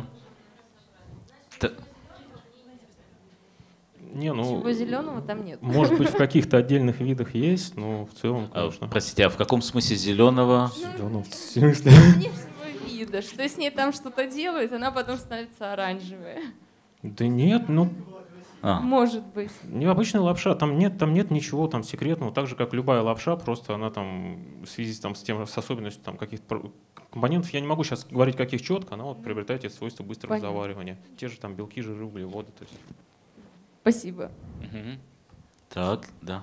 Не, ну, Ничего зеленого там нет. Может быть, в каких-то отдельных видах есть, но в целом, конечно. А, простите, а в каком смысле зеленого? Зеленого в смысле? Внешнего вида, что с ней там что-то делают, она потом становится оранжевая. Да нет, ну... А. Может быть. Необычная лапша, там нет, там нет ничего там секретного, так же, как любая лапша, просто она там в связи там, с тем, с особенностью там, каких-то компонентов, я не могу сейчас говорить, каких четко, она вот приобретает эти свойства быстрого Понятно. заваривания. Те же там белки, жиры, углеводы. То есть. Спасибо. Угу. Так, да.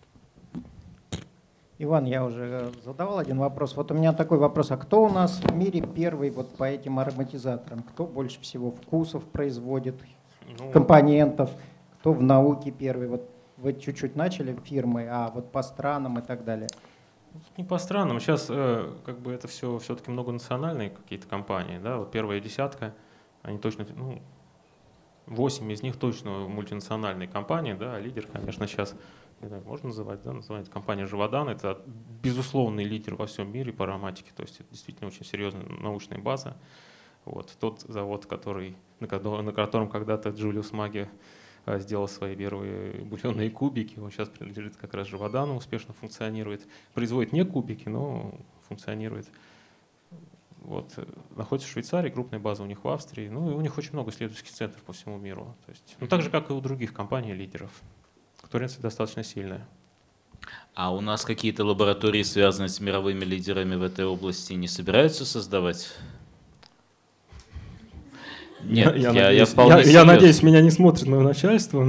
Иван, я уже задавал один вопрос. Вот у меня такой вопрос. А кто у нас в мире первый вот по этим ароматизаторам? Кто больше всего вкусов производит, ну, компонентов? Кто в науке первый? Вот вы чуть-чуть начали фирмы, а вот по странам и так далее. Не по странам. Сейчас э, как бы это все все-таки многонациональные какие-то компании. Да? Вот первая десятка, они точно, ну, восемь из них точно мультинациональные компании. Да? Лидер, конечно, сейчас, не знаю, можно называть, да? Называется компания «Живодан». Это безусловный лидер во всем мире по ароматике. То есть это действительно очень серьезная научная база. Вот. Тот завод, который, на, на котором когда-то Джулиус Маги сделал свои первые бульонные кубики. Он сейчас принадлежит как раз Живодану, успешно функционирует. Производит не кубики, но функционирует. Вот. Находится в Швейцарии, крупная база у них в Австрии. Ну и у них очень много исследовательских центров по всему миру. То есть, ну, так же, как и у других компаний-лидеров. Конкуренция достаточно сильная. А у нас какие-то лаборатории, связанные с мировыми лидерами в этой области, не собираются создавать? Нет, я, я, я, надеюсь, я вполне я, я надеюсь, меня не смотрит мое начальство.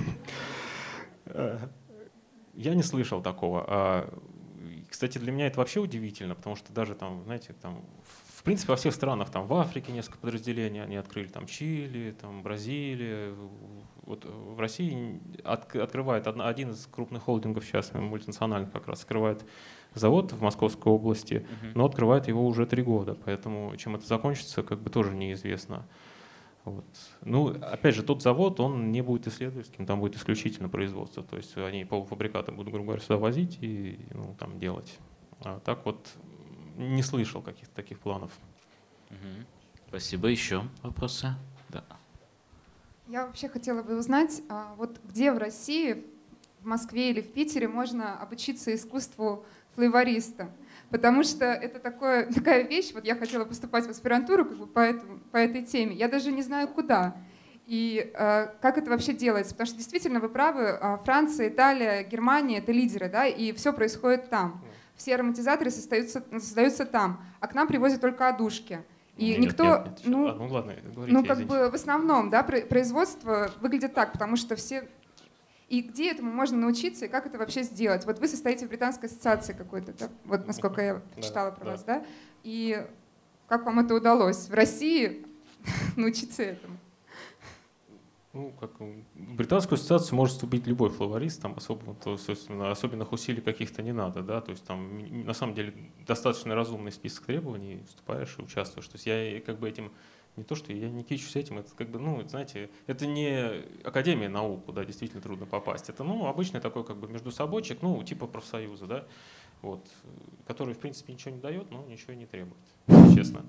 Я не слышал такого. Кстати, для меня это вообще удивительно, потому что даже там, знаете, там, в принципе, во всех странах, там, в Африке несколько подразделений они открыли, там, Чили, там, Бразилия. Вот в России от, открывает одна, один из крупных холдингов сейчас, мультинациональных как раз, открывает завод в Московской области, uh-huh. но открывает его уже три года, поэтому чем это закончится, как бы тоже неизвестно. Вот. Ну, опять же, тот завод, он не будет исследовательским, там будет исключительно производство. То есть они полуфабрикаты будут, грубо говоря, сюда возить и ну, там делать. А так вот не слышал каких-то таких планов. Угу. Спасибо. Еще вопросы? Да. Я вообще хотела бы узнать, вот где в России, в Москве или в Питере можно обучиться искусству флейвориста? Потому что это такое, такая вещь, вот я хотела поступать в аспирантуру как бы по, этому, по этой теме, я даже не знаю куда и э, как это вообще делается, потому что действительно вы правы, Франция, Италия, Германия — это лидеры, да, и все происходит там. Все ароматизаторы создаются, создаются там, а к нам привозят только одушки. И нет, никто, нет, нет, ну, а, ну, ладно, говорите, ну как извините. бы в основном, да, производство выглядит так, потому что все... И где этому можно научиться, и как это вообще сделать? Вот вы состоите в британской ассоциации какой-то, да? Вот насколько я читала про да. вас, да? И как вам это удалось в России научиться этому? Ну, как в британскую ассоциацию может вступить любой флорист, там особо, то, собственно, особенных усилий каких-то не надо, да, то есть там на самом деле достаточно разумный список требований, вступаешь и участвуешь. То есть я как бы этим не то, что я не кичусь этим, это как бы, ну, знаете, это не академия наук, куда действительно трудно попасть. Это, ну, обычный такой как бы междусобойчик, ну, типа профсоюза, да, вот, который, в принципе, ничего не дает, но ничего и не требует, честно.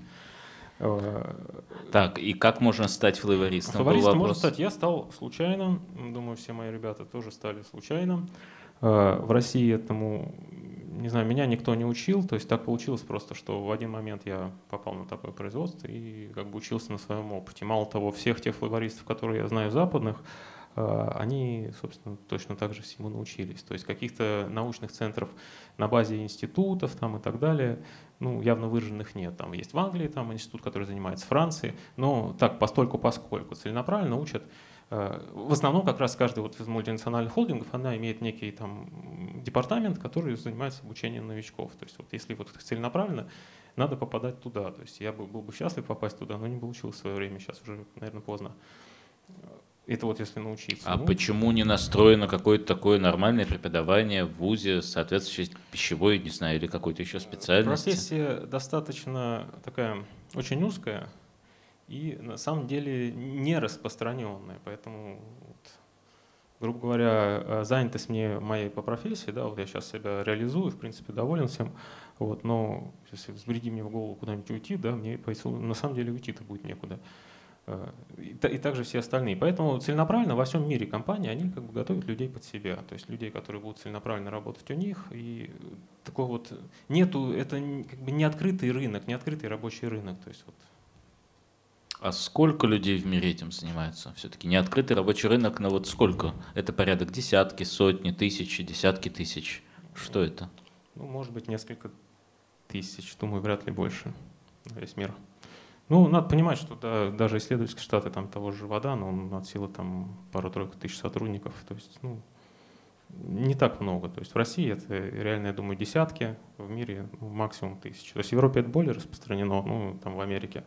Так, и как можно стать флейвористом? Флейвористом можно стать. Я стал случайно, думаю, все мои ребята тоже стали случайно. В России этому, не знаю, меня никто не учил, то есть так получилось просто, что в один момент я попал на такое производство и как бы учился на своем опыте. Мало того, всех тех флейвористов, которые я знаю западных, они, собственно, точно так же всему научились. То есть каких-то научных центров на базе институтов там, и так далее, ну, явно выраженных нет. Там есть в Англии там институт, который занимается Францией, но так постольку поскольку целенаправленно учат. В основном как раз каждый вот из мультинациональных холдингов, она имеет некий там департамент, который занимается обучением новичков. То есть вот если вот целенаправленно, надо попадать туда. То есть я был, был бы счастлив попасть туда, но не получилось в свое время, сейчас уже, наверное, поздно. Это вот если научиться. А ну, почему не настроено какое-то такое нормальное преподавание в ВУЗе, соответствующей пищевой, не знаю, или какой-то еще специальности? Профессия достаточно такая очень узкая и на самом деле не распространенная, поэтому, вот, грубо говоря, занятость мне моей по профессии, да, вот я сейчас себя реализую, в принципе, доволен всем, вот, но если взбреди мне в голову куда-нибудь уйти, да, мне на самом деле уйти-то будет некуда. И, и также все остальные. Поэтому целенаправленно во всем мире компании, они как бы готовят людей под себя, то есть людей, которые будут целенаправленно работать у них. И такого вот нету, это как бы не открытый рынок, не открытый рабочий рынок. То есть вот. А сколько людей в мире этим занимаются? Все-таки не открытый рабочий рынок, но вот сколько? Это порядок десятки, сотни, тысячи, десятки тысяч. Что это? Ну, может быть, несколько тысяч, думаю, вряд ли больше на весь мир. Ну, надо понимать, что да, даже исследовательские штаты там того же Водан, он от силы там пару-тройку тысяч сотрудников, то есть ну, не так много. То есть в России это реально, я думаю, десятки, в мире ну, максимум тысячи. То есть в Европе это более распространено, ну там в Америке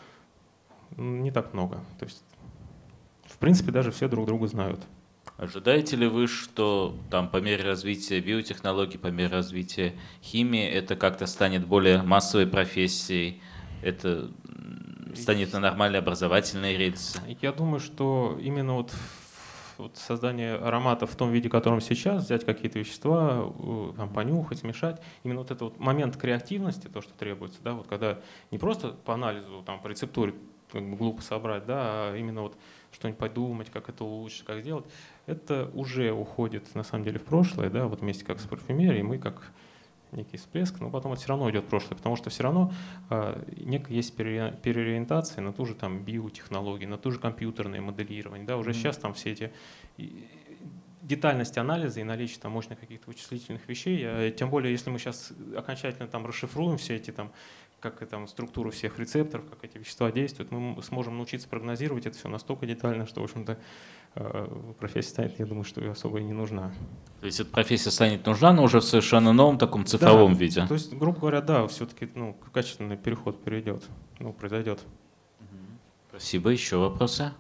не так много. То есть в принципе даже все друг друга знают. Ожидаете ли вы, что там по мере развития биотехнологий, по мере развития химии это как-то станет более массовой профессией? Это станет на нормальные образовательные рельсы? Я думаю, что именно вот, вот создание аромата в том виде, в котором сейчас, взять какие-то вещества, там, понюхать, смешать, именно вот этот вот момент креативности, то, что требуется, да, вот когда не просто по анализу, там, по рецептуре как бы глупо собрать, да, а именно вот что-нибудь подумать, как это улучшить, как сделать, это уже уходит на самом деле в прошлое, да, вот вместе как с парфюмерией, мы как некий всплеск, но потом это все равно идет в прошлое, потому что все равно э, некая есть переориентация на ту же там биотехнологии, на ту же компьютерное моделирование. Да, уже mm-hmm. сейчас там все эти детальности анализа и наличие там мощных каких-то вычислительных вещей, а тем более если мы сейчас окончательно там расшифруем все эти там, как там структуру всех рецепторов, как эти вещества действуют, мы сможем научиться прогнозировать это все настолько детально, что в общем-то профессия станет, я думаю, что ее особо и не нужна. То есть эта профессия станет нужна, но уже в совершенно новом таком цифровом да, виде? То есть, грубо говоря, да, все-таки ну, качественный переход перейдет, ну, произойдет. Спасибо. Еще вопросы?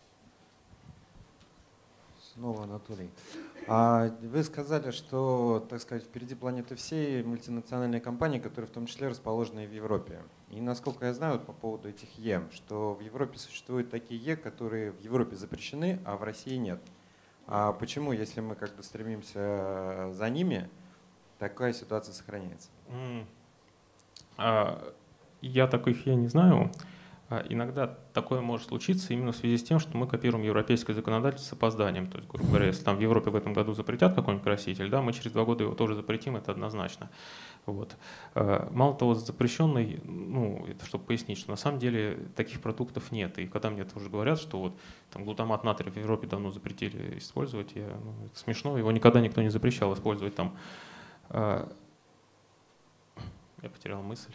Снова Анатолий. А вы сказали, что, так сказать, впереди планеты всей мультинациональные компании, которые в том числе расположены в Европе. И насколько я знаю вот, по поводу этих Е, что в Европе существуют такие Е, которые в Европе запрещены, а в России нет. А почему, если мы как бы стремимся за ними, такая ситуация сохраняется? Mm. А, я таких Е не знаю. Иногда такое может случиться именно в связи с тем, что мы копируем европейское законодательство с опозданием. То есть, грубо говоря, если там в Европе в этом году запретят какой-нибудь краситель, да, мы через два года его тоже запретим, это однозначно. Вот. Мало того, запрещенный, ну, это чтобы пояснить, что на самом деле таких продуктов нет. И когда мне тоже говорят, что вот там глутамат натрия в Европе давно запретили использовать, я, ну, это смешно, его никогда никто не запрещал использовать там. Я потерял мысль.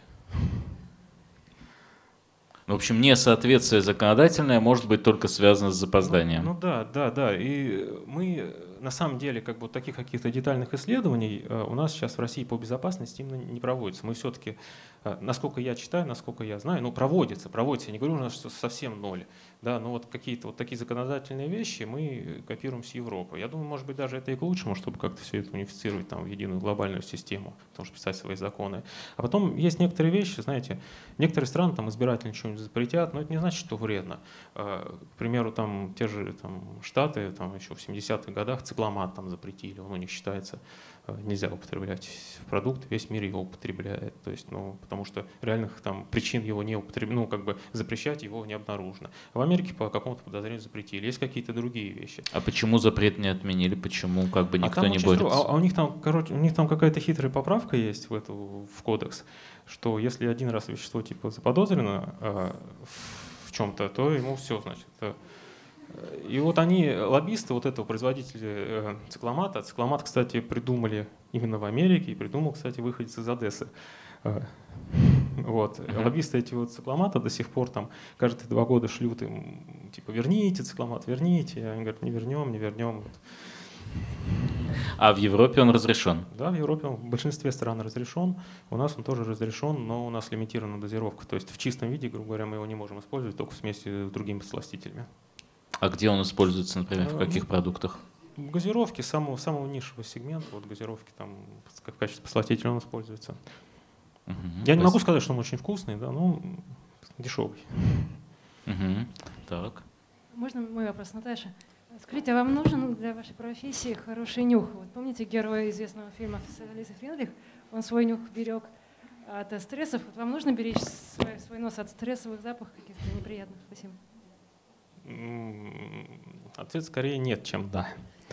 В общем, несоответствие законодательное может быть только связано с запозданием. Ну, ну да, да, да. И мы на самом деле как бы таких каких-то детальных исследований у нас сейчас в России по безопасности именно не проводится. Мы все-таки, насколько я читаю, насколько я знаю, ну проводится, проводится. Я не говорю, у нас что совсем ноль. Да, но вот какие-то вот такие законодательные вещи мы копируем с Европы. Я думаю, может быть, даже это и к лучшему, чтобы как-то все это унифицировать там, в единую глобальную систему, потому что писать свои законы. А потом есть некоторые вещи, знаете, некоторые страны там избирательно что-нибудь запретят, но это не значит, что вредно. К примеру, там те же там, Штаты там, еще в семидесятых годах цикломат там запретили, он у них считается нельзя употреблять в продукт, весь мир его употребляет. То есть, ну, потому что реальных там, причин его не употреб... ну, как бы запрещать его не обнаружено. В Америке по какому-то подозрению запретили. Есть какие-то другие вещи. А почему запрет не отменили? Почему как бы никто а не борется? А, а у них там, короче, у них там какая-то хитрая поправка есть в эту в кодекс, что если один раз вещество типа заподозрено э, в чем-то, то ему все, значит. Э, И вот они, лоббисты вот этого производителя цикломата, цикломат, кстати, придумали именно в Америке, и придумал, кстати, выходец из Одессы. Вот. Uh-huh. Лоббисты эти вот цикломата до сих пор там каждые два года шлют им, типа, верните цикломат, верните. Они говорят, не вернем, не вернем. Вот. А в Европе он разрешен? Да, в Европе он в большинстве стран разрешен. У нас он тоже разрешен, но у нас лимитирована дозировка. То есть в чистом виде, грубо говоря, мы его не можем использовать, только в смеси с другими подсластителями. А где он используется, например, в каких продуктах? Газировки самого, самого низшего сегмента, вот газировки там в качестве посластителя он используется. Угу, Я спасибо. не могу сказать, что он очень вкусный, да, но дешевый. Угу. Так. Можно мой вопрос, Наташа? Скажите, а вам нужен для вашей профессии хороший нюх? Вот помните героя известного фильма с Алисой Фрейндлих? Он свой нюх берег от стрессов. Вот вам нужно беречь свой, свой нос от стрессовых запахов каких-то неприятных? Спасибо. Ответ скорее нет, чем да.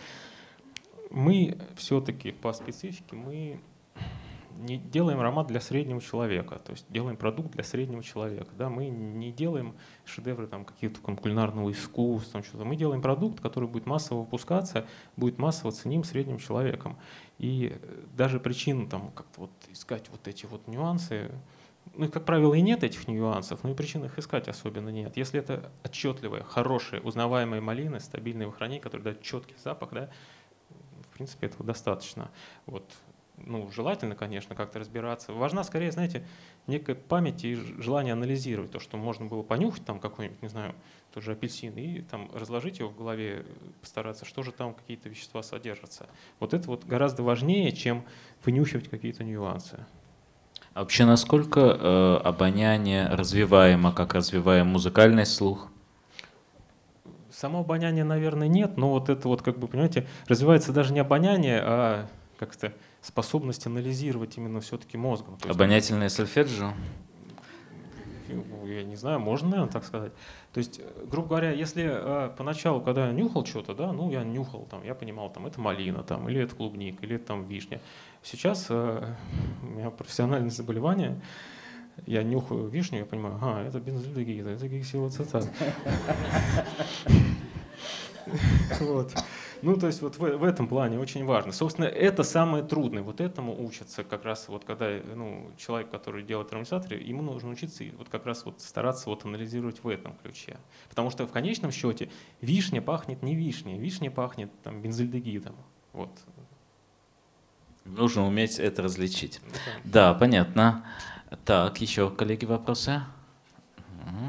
Мы все-таки по специфике мы не делаем аромат для среднего человека, то есть делаем продукт для среднего человека. Да? Мы не делаем шедевры там, каких-то кулинарного искусства, там, что-то. Мы делаем продукт, который будет массово выпускаться, будет массово ценим средним человеком. И даже причина там, как-то вот искать вот эти вот нюансы, ну, как правило, и нет этих нюансов, но и причин их искать особенно нет. Если это отчетливая, хорошая, узнаваемая малина, стабильное хранение, которое дает четкий запах, да, в принципе, этого достаточно. Вот. Ну, желательно, конечно, как-то разбираться. Важна, скорее, знаете, некая память и желание анализировать то, что можно было понюхать, там какой-нибудь, не знаю, тот же апельсин, и там разложить его в голове, постараться, что же там какие-то вещества содержатся. Вот это вот гораздо важнее, чем вынюхивать какие-то нюансы. А вообще, насколько э, обоняние развиваемо, как развиваем музыкальный слух? Само обоняние, наверное, нет, но вот это вот, как бы, понимаете, развивается даже не обоняние, а как-то способность анализировать именно все-таки мозгом. То есть, обонятельное сольфеджио? Я не знаю, можно, наверное, так сказать. То есть, грубо говоря, если э, поначалу, когда я нюхал что-то, да, ну, я нюхал, там, я понимал, там, это малина, там, или это клубника, или это там вишня. Сейчас э, у меня профессиональное заболевание, я нюхаю вишню, я понимаю, ага, это бензальдегид, это гексилоацетат. Вот. Ну, то есть вот в, в этом плане очень важно. Собственно, это самое трудное. Вот этому учатся как раз, вот когда ну, человек, который делает ароматизаторы, ему нужно учиться вот как раз вот стараться вот анализировать в этом ключе. Потому что в конечном счете вишня пахнет не вишней, вишня пахнет там, бензальдегидом. Вот. Нужно уметь это различить. Да, да, понятно. Так, еще, коллеги, вопросы? Угу.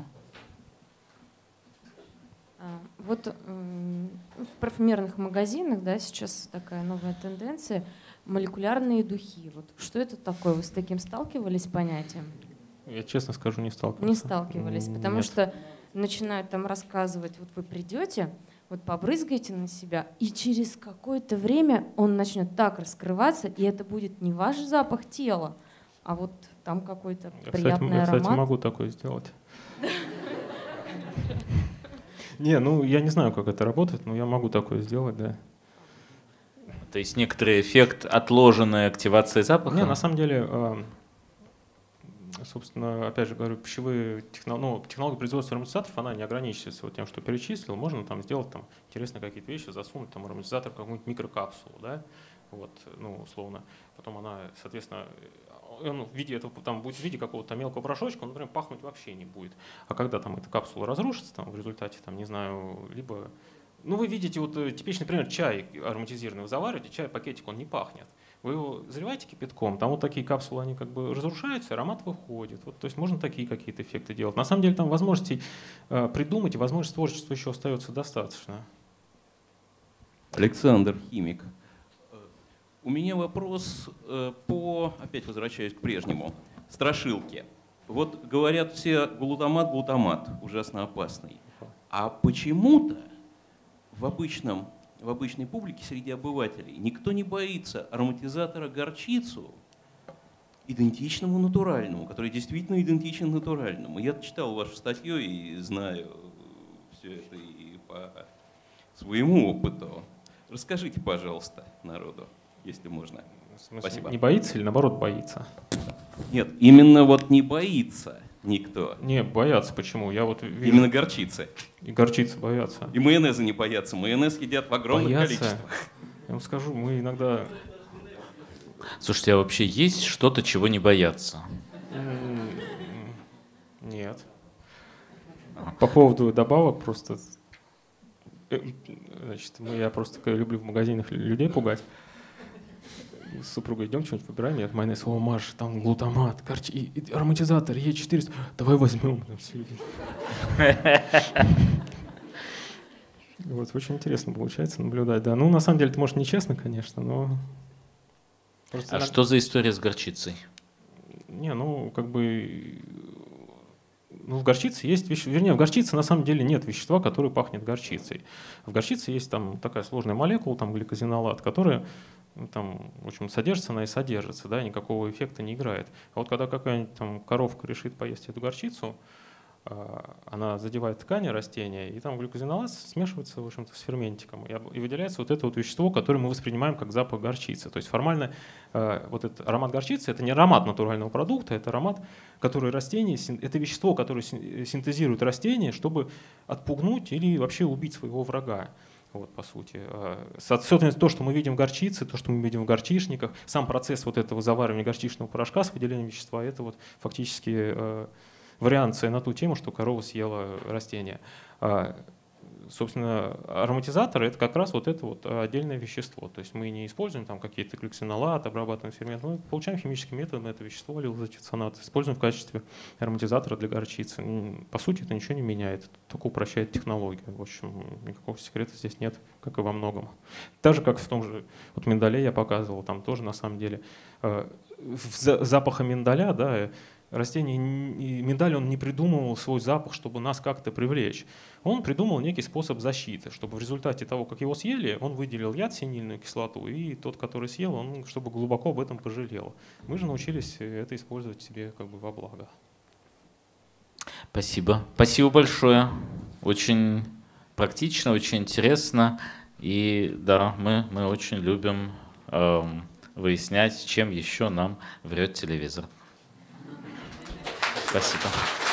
Вот в парфюмерных магазинах, да, сейчас такая новая тенденция — молекулярные духи. Вот что это такое? Вы с таким сталкивались понятием? Я честно скажу, не сталкивался. Не сталкивались, потому Нет. что начинают там рассказывать, вот вы придете, вот побрызгаете на себя, и через какое-то время он начнет так раскрываться, и это будет не ваш запах тела, а вот там какой-то я, приятный кстати, я, аромат. Кстати, могу такое сделать. Не, ну я не знаю, как это работает, но я могу такое сделать, да. То есть некоторый эффект отложенной активации запаха? Не, на самом деле, собственно, опять же говорю, пищевые технологии, ну, технология производства ароматизаторов, она не ограничивается вот тем, что перечислил. Можно там сделать там интересные какие-то вещи, засунуть там ароматизатор в какую-нибудь микрокапсулу, да, вот, ну, условно. Потом она, соответственно, он в виде этого, там будет в виде какого-то мелкого порошочка, он, например, пахнуть вообще не будет. А когда там эта капсула разрушится, там, в результате, там, не знаю, либо... Ну, вы видите, вот типичный пример, чай ароматизированный вы завариваете, чай, пакетик, он не пахнет. Вы его заливаете кипятком, там вот такие капсулы, они как бы разрушаются, аромат выходит. Вот, то есть можно такие какие-то эффекты делать. На самом деле там возможностей э, придумать и возможность творчества еще остается достаточно. Александр, химик. У меня вопрос по, опять возвращаюсь к прежнему, страшилке. Вот говорят все, глутамат, глутамат, ужасно опасный. А почему-то в, обычном, в обычной публике, среди обывателей, никто не боится ароматизатора горчицу, идентичному натуральному, который действительно идентичен натуральному. Я читал вашу статью и знаю все это и по своему опыту. Расскажите, пожалуйста, народу, если можно. Спасибо. Не боится или наоборот боится? Нет, именно вот не боится никто. Не, боятся. Почему? Я вот вижу... Именно горчицы. И горчицы боятся. И майонеза не боятся. Майонез едят в огромных боятся. количествах. Я вам скажу, мы иногда... Слушайте, а вообще есть что-то, чего не бояться? Нет. По поводу добавок просто... Значит, я просто люблю в магазинах людей пугать. С супругой идем, что-нибудь выбираем, нет, майонез, о, Маш, там глутамат, короче, и, и ароматизатор, Е четыреста, давай возьмем. Вот, очень интересно получается наблюдать. Да. Ну, на самом деле, это может нечестно, конечно, но... Просто а иногда... что за история с горчицей? Не, ну, как бы... Ну, в горчице есть вещество, вернее, в горчице на самом деле нет вещества, которое пахнет горчицей. В горчице есть там такая сложная молекула, там гликозинолат, которая ну, там, в общем, содержится она и содержится, да, никакого эффекта не играет. А вот когда какая-нибудь там коровка решит поесть эту горчицу, она задевает ткани растения, и там глюкозинолаз смешивается, в общем-то, с ферментиком, и выделяется вот это вот вещество, которое мы воспринимаем как запах горчицы. То есть формально вот этот аромат горчицы — это не аромат натурального продукта, это аромат, который растение, это вещество, которое синтезирует растение, чтобы отпугнуть или вообще убить своего врага. Вот, по сути. Соответственно, то, что мы видим в горчице, то, что мы видим в горчишниках, сам процесс вот этого заваривания горчичного порошка с выделением вещества, это вот фактически варианция на ту тему, что корова съела растение. Собственно, ароматизаторы — это как раз вот это вот отдельное вещество. То есть мы не используем там какие-то гликозинолат, обрабатываем фермент, мы получаем химическим методом это вещество, аллилозатицинат, используем в качестве ароматизатора для горчицы. По сути, это ничего не меняет, это только упрощает технологию. В общем, никакого секрета здесь нет, как и во многом. Так же, как в том же вот миндале я показывал, там тоже на самом деле запаха миндаля, да, растение, миндаль, он не придумывал свой запах, чтобы нас как-то привлечь. Он придумал некий способ защиты, чтобы в результате того, как его съели, он выделил яд, синильную кислоту, и тот, который съел, он чтобы глубоко об этом пожалел. Мы же научились это использовать себе как бы во благо. Спасибо. Спасибо большое. Очень практично, очень интересно. И да, мы, мы очень любим эм, выяснять, чем еще нам врет телевизор. Спасибо.